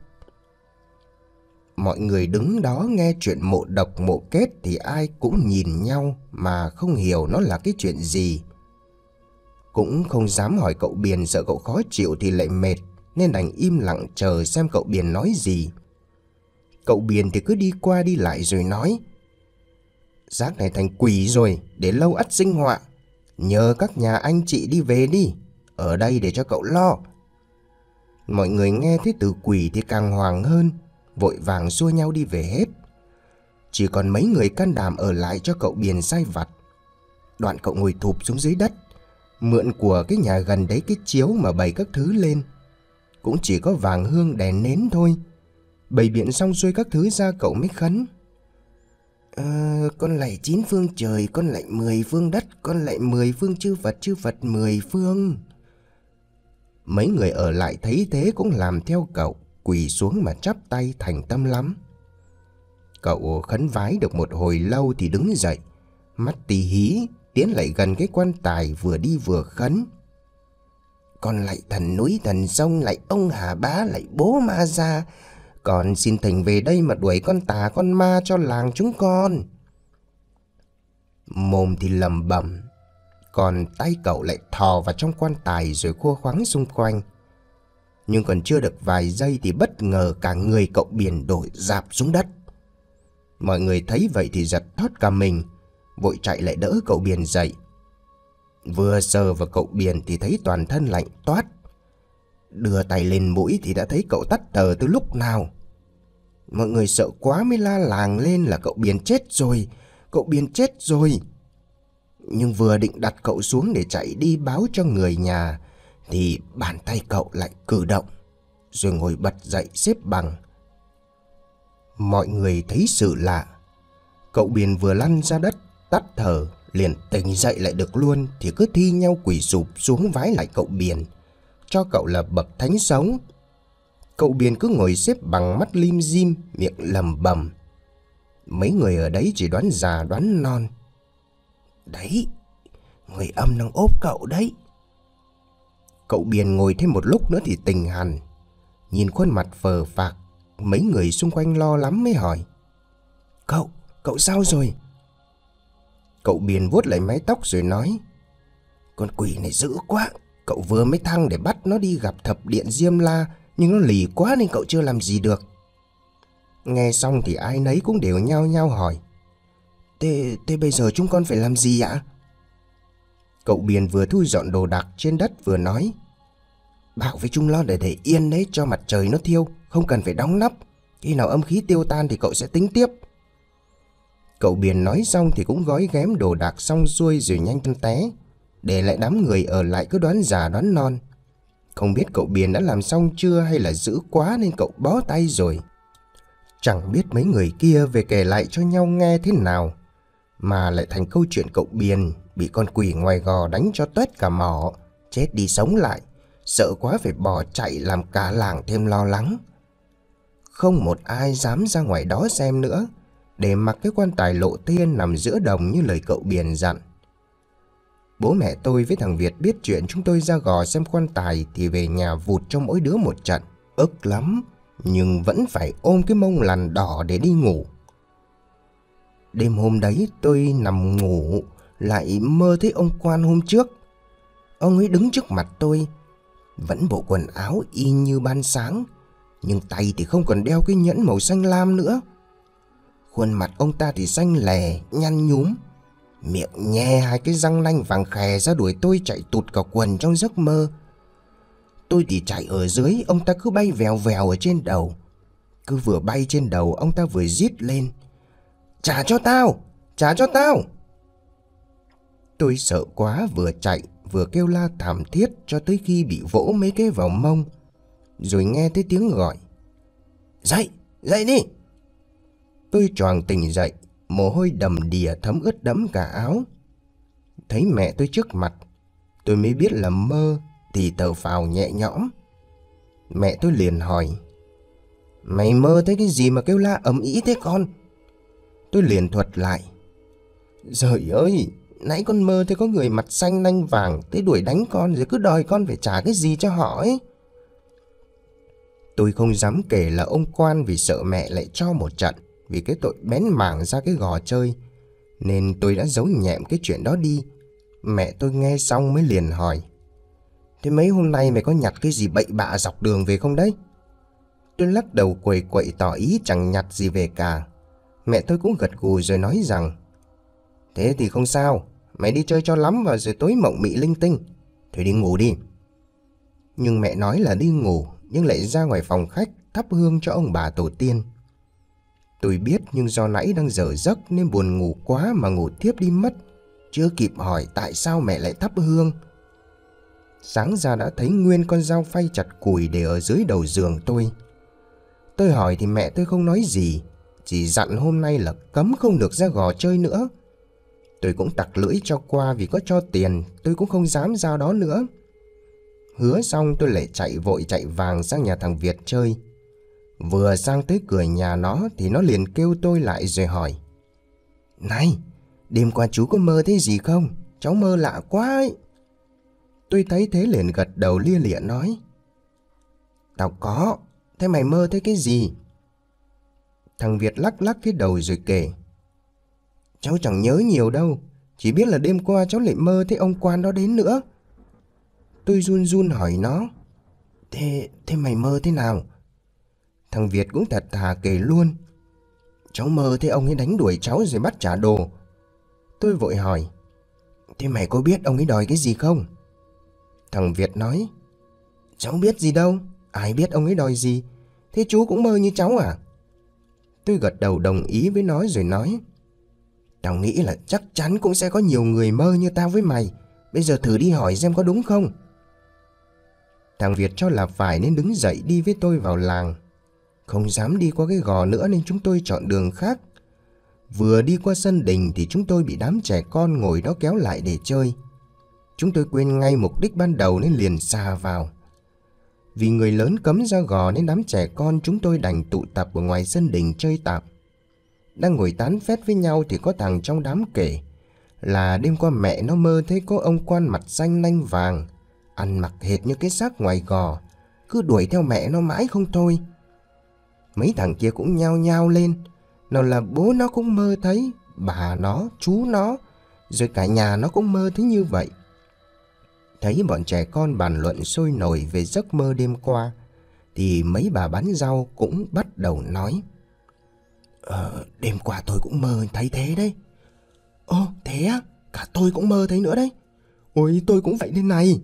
Speaker 1: Mọi người đứng đó nghe chuyện mộ độc mộ kết thì ai cũng nhìn nhau mà không hiểu nó là cái chuyện gì. Cũng không dám hỏi cậu Biền, sợ cậu khó chịu thì lại mệt, nên đành im lặng chờ xem cậu Biền nói gì. Cậu Biền thì cứ đi qua đi lại rồi nói. Xác này thành quỷ rồi, để lâu ắt sinh họa. Nhờ các nhà anh chị đi về đi, ở đây để cho cậu lo. Mọi người nghe thấy từ quỷ thì càng hoảng hơn, vội vàng xua nhau đi về hết. Chỉ còn mấy người can đảm ở lại cho cậu Biền sai vặt. Đoạn cậu ngồi thụp xuống dưới đất, mượn của cái nhà gần đấy cái chiếu mà bày các thứ lên. Cũng chỉ có vàng hương đèn nến thôi. Bày biện xong xuôi các thứ ra cậu mới khấn. Con lạy 9 phương trời, con lạy 10 phương đất, con lạy 10 phương chư Phật 10 phương. Mấy người ở lại thấy thế cũng làm theo cậu, quỳ xuống mà chắp tay thành tâm lắm. Cậu khấn vái được một hồi lâu thì đứng dậy, mắt tì hí, tiến lại gần cái quan tài vừa đi vừa khấn. Con lạy thần núi thần sông, lạy ông Hà Bá, lạy bố Ma Gia. Con xin thỉnh về đây mà đuổi con tà con ma cho làng chúng con. Mồm thì lẩm bẩm, còn tay cậu lại thò vào trong quan tài rồi khua khoáng xung quanh. Nhưng còn chưa được vài giây thì bất ngờ cả người cậu Biền đổ rạp xuống đất. Mọi người thấy vậy thì giật thót cả mình, vội chạy lại đỡ cậu Biền dậy. Vừa sờ vào cậu Biền thì thấy toàn thân lạnh toát. Đưa tay lên mũi thì đã thấy cậu tắt thở từ lúc nào. Mọi người sợ quá mới la làng lên là cậu Biền chết rồi, cậu Biền chết rồi. Nhưng vừa định đặt cậu xuống để chạy đi báo cho người nhà thì bàn tay cậu lại cử động, rồi ngồi bật dậy xếp bằng. Mọi người thấy sự lạ. Cậu Biền vừa lăn ra đất tắt thở liền tỉnh dậy lại được luôn, thì cứ thi nhau quỳ sụp xuống vái lại cậu Biền, cho cậu là bậc thánh sống. Cậu Biền cứ ngồi xếp bằng, mắt lim dim, miệng lầm bầm. Mấy người ở đấy chỉ đoán già đoán non. Đấy, Người âm đang ốp cậu đấy. Cậu Biền ngồi thêm một lúc nữa thì tỉnh hẳn. Nhìn khuôn mặt phờ phạc, mấy người xung quanh lo lắm mới hỏi: Cậu sao rồi? Cậu Biền vuốt lại mái tóc rồi nói: Con quỷ này dữ quá. Cậu vừa mới thăng để bắt nó đi gặp thập điện Diêm La, nhưng nó lì quá nên cậu chưa làm gì được. Nghe xong thì ai nấy cũng đều nhao nhao hỏi: Thế bây giờ chúng con phải làm gì ạ? Cậu Biền vừa thu dọn đồ đạc trên đất vừa nói: Bảo với chúng nó để yên đấy, cho mặt trời nó thiêu, không cần phải đóng nắp. Khi nào âm khí tiêu tan thì cậu sẽ tính tiếp. Cậu Biền nói xong thì cũng gói ghém đồ đạc xong xuôi rồi nhanh chân té, để lại đám người ở lại cứ đoán già đoán non. Không biết cậu Biền đã làm xong chưa, hay là dữ quá nên cậu bó tay rồi. Chẳng biết mấy người kia về kể lại cho nhau nghe thế nào, mà lại thành câu chuyện cậu Biền bị con quỷ ngoài gò đánh cho toét cả mỏ, chết đi sống lại, sợ quá phải bỏ chạy, làm cả làng thêm lo lắng. Không một ai dám ra ngoài đó xem nữa, để mặc cái quan tài lộ thiên nằm giữa đồng như lời cậu Biền dặn. Bố mẹ tôi với thằng Việt biết chuyện chúng tôi ra gò xem quan tài thì về nhà vụt cho mỗi đứa một trận, ức lắm, nhưng vẫn phải ôm cái mông lằn đỏ để đi ngủ. Đêm hôm đấy tôi nằm ngủ lại mơ thấy ông quan hôm trước. Ông ấy đứng trước mặt tôi, vẫn bộ quần áo y như ban sáng, nhưng tay thì không còn đeo cái nhẫn màu xanh lam nữa. Khuôn mặt ông ta thì xanh lè, nhăn nhúm, miệng nhe hai cái răng nanh vàng khè ra đuổi tôi chạy tụt cả quần trong giấc mơ. Tôi thì chạy ở dưới, ông ta cứ bay vèo vèo ở trên đầu. Cứ vừa bay trên đầu ông ta vừa rít lên: Trả cho tao! Trả cho tao! Tôi sợ quá, vừa chạy vừa kêu la thảm thiết cho tới khi bị vỗ mấy cái vào mông. Rồi nghe thấy tiếng gọi: Dậy! Dậy đi! Tôi choàng tỉnh dậy, mồ hôi đầm đìa thấm ướt đẫm cả áo. Thấy mẹ tôi trước mặt, tôi mới biết là mơ thì thở phào nhẹ nhõm. Mẹ tôi liền hỏi: Mày mơ thấy cái gì mà kêu la ầm ĩ thế con? Tôi liền thuật lại: Trời ơi, nãy con mơ thấy có người mặt xanh nanh vàng tới đuổi đánh con, rồi cứ đòi con phải trả cái gì cho họ ấy. Tôi không dám kể là ông quan vì sợ mẹ lại cho một trận vì cái tội bén mảng ra cái gò chơi, nên tôi đã giấu nhẹm cái chuyện đó đi. Mẹ tôi nghe xong mới liền hỏi: Thế mấy hôm nay mày có nhặt cái gì bậy bạ dọc đường về không đấy? Tôi lắc đầu quẩy quậy tỏ ý chẳng nhặt gì về cả. Mẹ tôi cũng gật gù rồi nói rằng: Thế thì không sao, mày đi chơi cho lắm và rồi tối mộng mị linh tinh. Thôi đi ngủ đi. Nhưng mẹ nói là đi ngủ, nhưng lại ra ngoài phòng khách thắp hương cho ông bà tổ tiên. Tôi biết, nhưng do nãy đang dở giấc nên buồn ngủ quá mà ngủ thiếp đi mất, chưa kịp hỏi tại sao mẹ lại thắp hương. Sáng ra đã thấy nguyên con dao phay chặt củi để ở dưới đầu giường tôi. Tôi hỏi thì mẹ tôi không nói gì, chỉ dặn hôm nay là cấm không được ra gò chơi nữa. Tôi cũng tặc lưỡi cho qua, vì có cho tiền tôi cũng không dám ra đó nữa. Hứa xong tôi lại chạy vội chạy vàng sang nhà thằng Việt chơi. Vừa sang tới cửa nhà nó thì nó liền kêu tôi lại rồi hỏi: Này, đêm qua chú có mơ thấy gì không? Cháu mơ lạ quá ấy. Tôi thấy thế liền gật đầu lia lịa nói: Tao có. Thế mày mơ thấy cái gì? Thằng Việt lắc lắc cái đầu rồi kể: Cháu chẳng nhớ nhiều đâu, chỉ biết là đêm qua cháu lại mơ thấy ông quan đó đến nữa. Tôi run run hỏi nó: Thế mày mơ thế nào? Thằng Việt cũng thật thà kể luôn: Cháu mơ thấy ông ấy đánh đuổi cháu rồi bắt trả đồ. Tôi vội hỏi: Thế mày có biết ông ấy đòi cái gì không? Thằng Việt nói: Cháu biết gì đâu, ai biết ông ấy đòi gì. Thế chú cũng mơ như cháu à? Tôi gật đầu đồng ý với nó rồi nói: Tao nghĩ là chắc chắn cũng sẽ có nhiều người mơ như tao với mày. Bây giờ thử đi hỏi xem có đúng không. Thằng Việt cho là phải nên đứng dậy đi với tôi vào làng. Không dám đi qua cái gò nữa nên chúng tôi chọn đường khác. Vừa đi qua sân đình thì chúng tôi bị đám trẻ con ngồi đó kéo lại để chơi. Chúng tôi quên ngay mục đích ban đầu nên liền xà vào. Vì người lớn cấm ra gò nên đám trẻ con chúng tôi đành tụ tập ở ngoài sân đình chơi tạm. Đang ngồi tán phét với nhau thì có thằng trong đám kể là đêm qua mẹ nó mơ thấy có ông quan mặt xanh nanh vàng, ăn mặc hệt như cái xác ngoài gò, cứ đuổi theo mẹ nó mãi không thôi. Mấy thằng kia cũng nhao nhao lên, nào là bố nó cũng mơ thấy, bà nó, chú nó, rồi cả nhà nó cũng mơ thấy như vậy. Thấy bọn trẻ con bàn luận sôi nổi về giấc mơ đêm qua, thì mấy bà bán rau cũng bắt đầu nói: Đêm qua tôi cũng mơ thấy thế đấy. Ồ, thế á? Cả tôi cũng mơ thấy nữa đấy. Ôi, tôi cũng vậy đây này.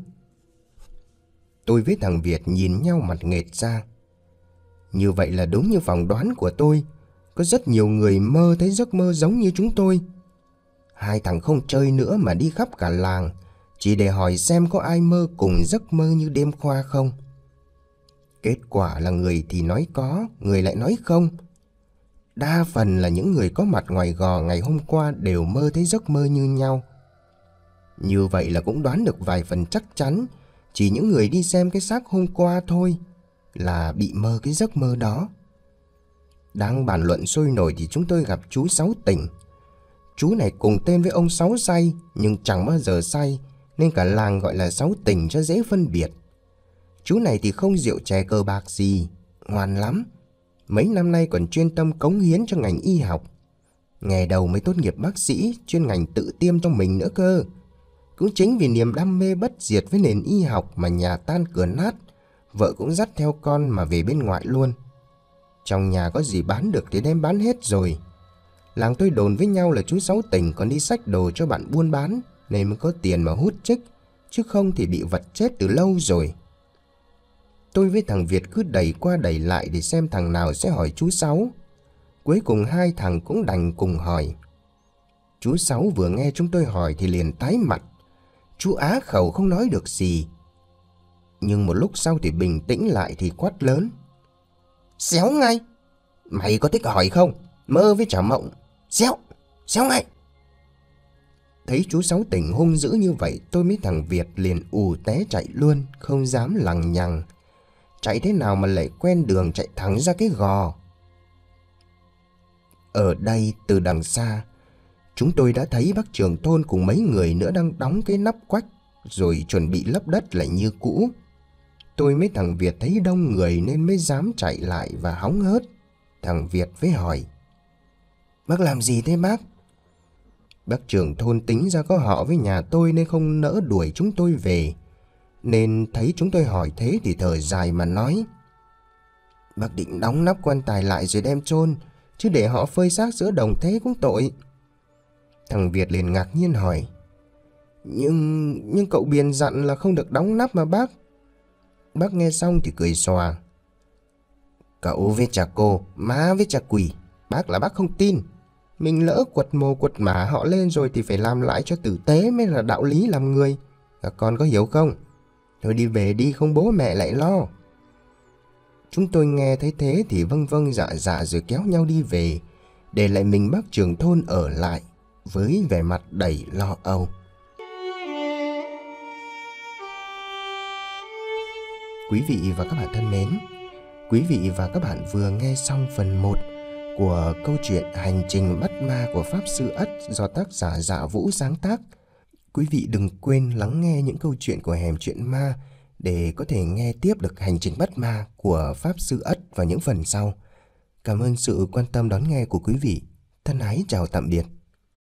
Speaker 1: Tôi với thằng Việt nhìn nhau mặt nghệt ra. Như vậy là đúng như phỏng đoán của tôi, có rất nhiều người mơ thấy giấc mơ giống như chúng tôi. Hai thằng không chơi nữa mà đi khắp cả làng, chỉ để hỏi xem có ai mơ cùng giấc mơ như đêm qua không. Kết quả là người thì nói có, người lại nói không. Đa phần là những người có mặt ngoài gò ngày hôm qua đều mơ thấy giấc mơ như nhau. Như vậy là cũng đoán được vài phần chắc chắn, chỉ những người đi xem cái xác hôm qua thôi là bị mơ cái giấc mơ đó. Đang bàn luận sôi nổi thì chúng tôi gặp chú Sáu Tỉnh. Chú này cùng tên với ông Sáu Say, nhưng chẳng bao giờ say, nên cả làng gọi là Sáu Tỉnh cho dễ phân biệt. Chú này thì không rượu chè cờ bạc gì, ngoan lắm. Mấy năm nay còn chuyên tâm cống hiến cho ngành y học. Ngày đầu mới tốt nghiệp bác sĩ, chuyên ngành tự tiêm cho mình nữa cơ. Cũng chính vì niềm đam mê bất diệt với nền y học mà nhà tan cửa nát, vợ cũng dắt theo con mà về bên ngoại luôn. Trong nhà có gì bán được thì đem bán hết rồi. Làng tôi đồn với nhau là chú Sáu Tỉnh còn đi xách đồ cho bạn buôn bán, nên mới có tiền mà hút chích, chứ không thì bị vật chết từ lâu rồi. Tôi với thằng Việt cứ đẩy qua đẩy lại để xem thằng nào sẽ hỏi chú Sáu. Cuối cùng hai thằng cũng đành cùng hỏi. Chú Sáu vừa nghe chúng tôi hỏi thì liền tái mặt. Chú á khẩu không nói được gì. Nhưng một lúc sau thì bình tĩnh lại thì quát lớn: Xéo ngay! Mày có thích hỏi không? Mơ với chả mộng. Xéo! Xéo ngay! Thấy chú Sáu Tỉnh hung dữ như vậy, tôi với thằng Việt liền ù té chạy luôn, không dám lằng nhằng. Chạy thế nào mà lại quen đường chạy thẳng ra cái gò. Ở đây từ đằng xa, chúng tôi đã thấy bác trưởng thôn cùng mấy người nữa đang đóng cái nắp quách rồi chuẩn bị lấp đất lại như cũ. Tôi với thằng Việt thấy đông người nên mới dám chạy lại và hóng hớt. Thằng Việt với hỏi: Bác làm gì thế bác? Bác trưởng thôn tính ra có họ với nhà tôi nên không nỡ đuổi chúng tôi về, nên thấy chúng tôi hỏi thế thì thở dài mà nói: Bác định đóng nắp quan tài lại rồi đem chôn, chứ để họ phơi xác giữa đồng thế cũng tội. Thằng Việt liền ngạc nhiên hỏi: Nhưng cậu Biền dặn là không được đóng nắp mà bác. Bác nghe xong thì cười xòa: Cậu với cha cô, má với cha quỷ, bác là bác không tin. Mình lỡ quật mồ quật mả họ lên rồi thì phải làm lại cho tử tế mới là đạo lý làm người. Các con có hiểu không? Thôi đi về đi, không bố mẹ lại lo. Chúng tôi nghe thấy thế thì vâng vâng dạ dạ rồi kéo nhau đi về, để lại mình bác trưởng thôn ở lại với vẻ mặt đầy lo âu. Quý vị và các bạn thân mến, quý vị và các bạn vừa nghe xong phần 1 của câu chuyện Hành trình bắt ma của Pháp Sư Ất do tác giả Dạ Vũ sáng tác. Quý vị đừng quên lắng nghe những câu chuyện của Hẻm Chuyện Ma để có thể nghe tiếp được hành trình bắt ma của Pháp Sư Ất vào những phần sau. Cảm ơn sự quan tâm đón nghe của quý vị. Thân ái chào tạm biệt.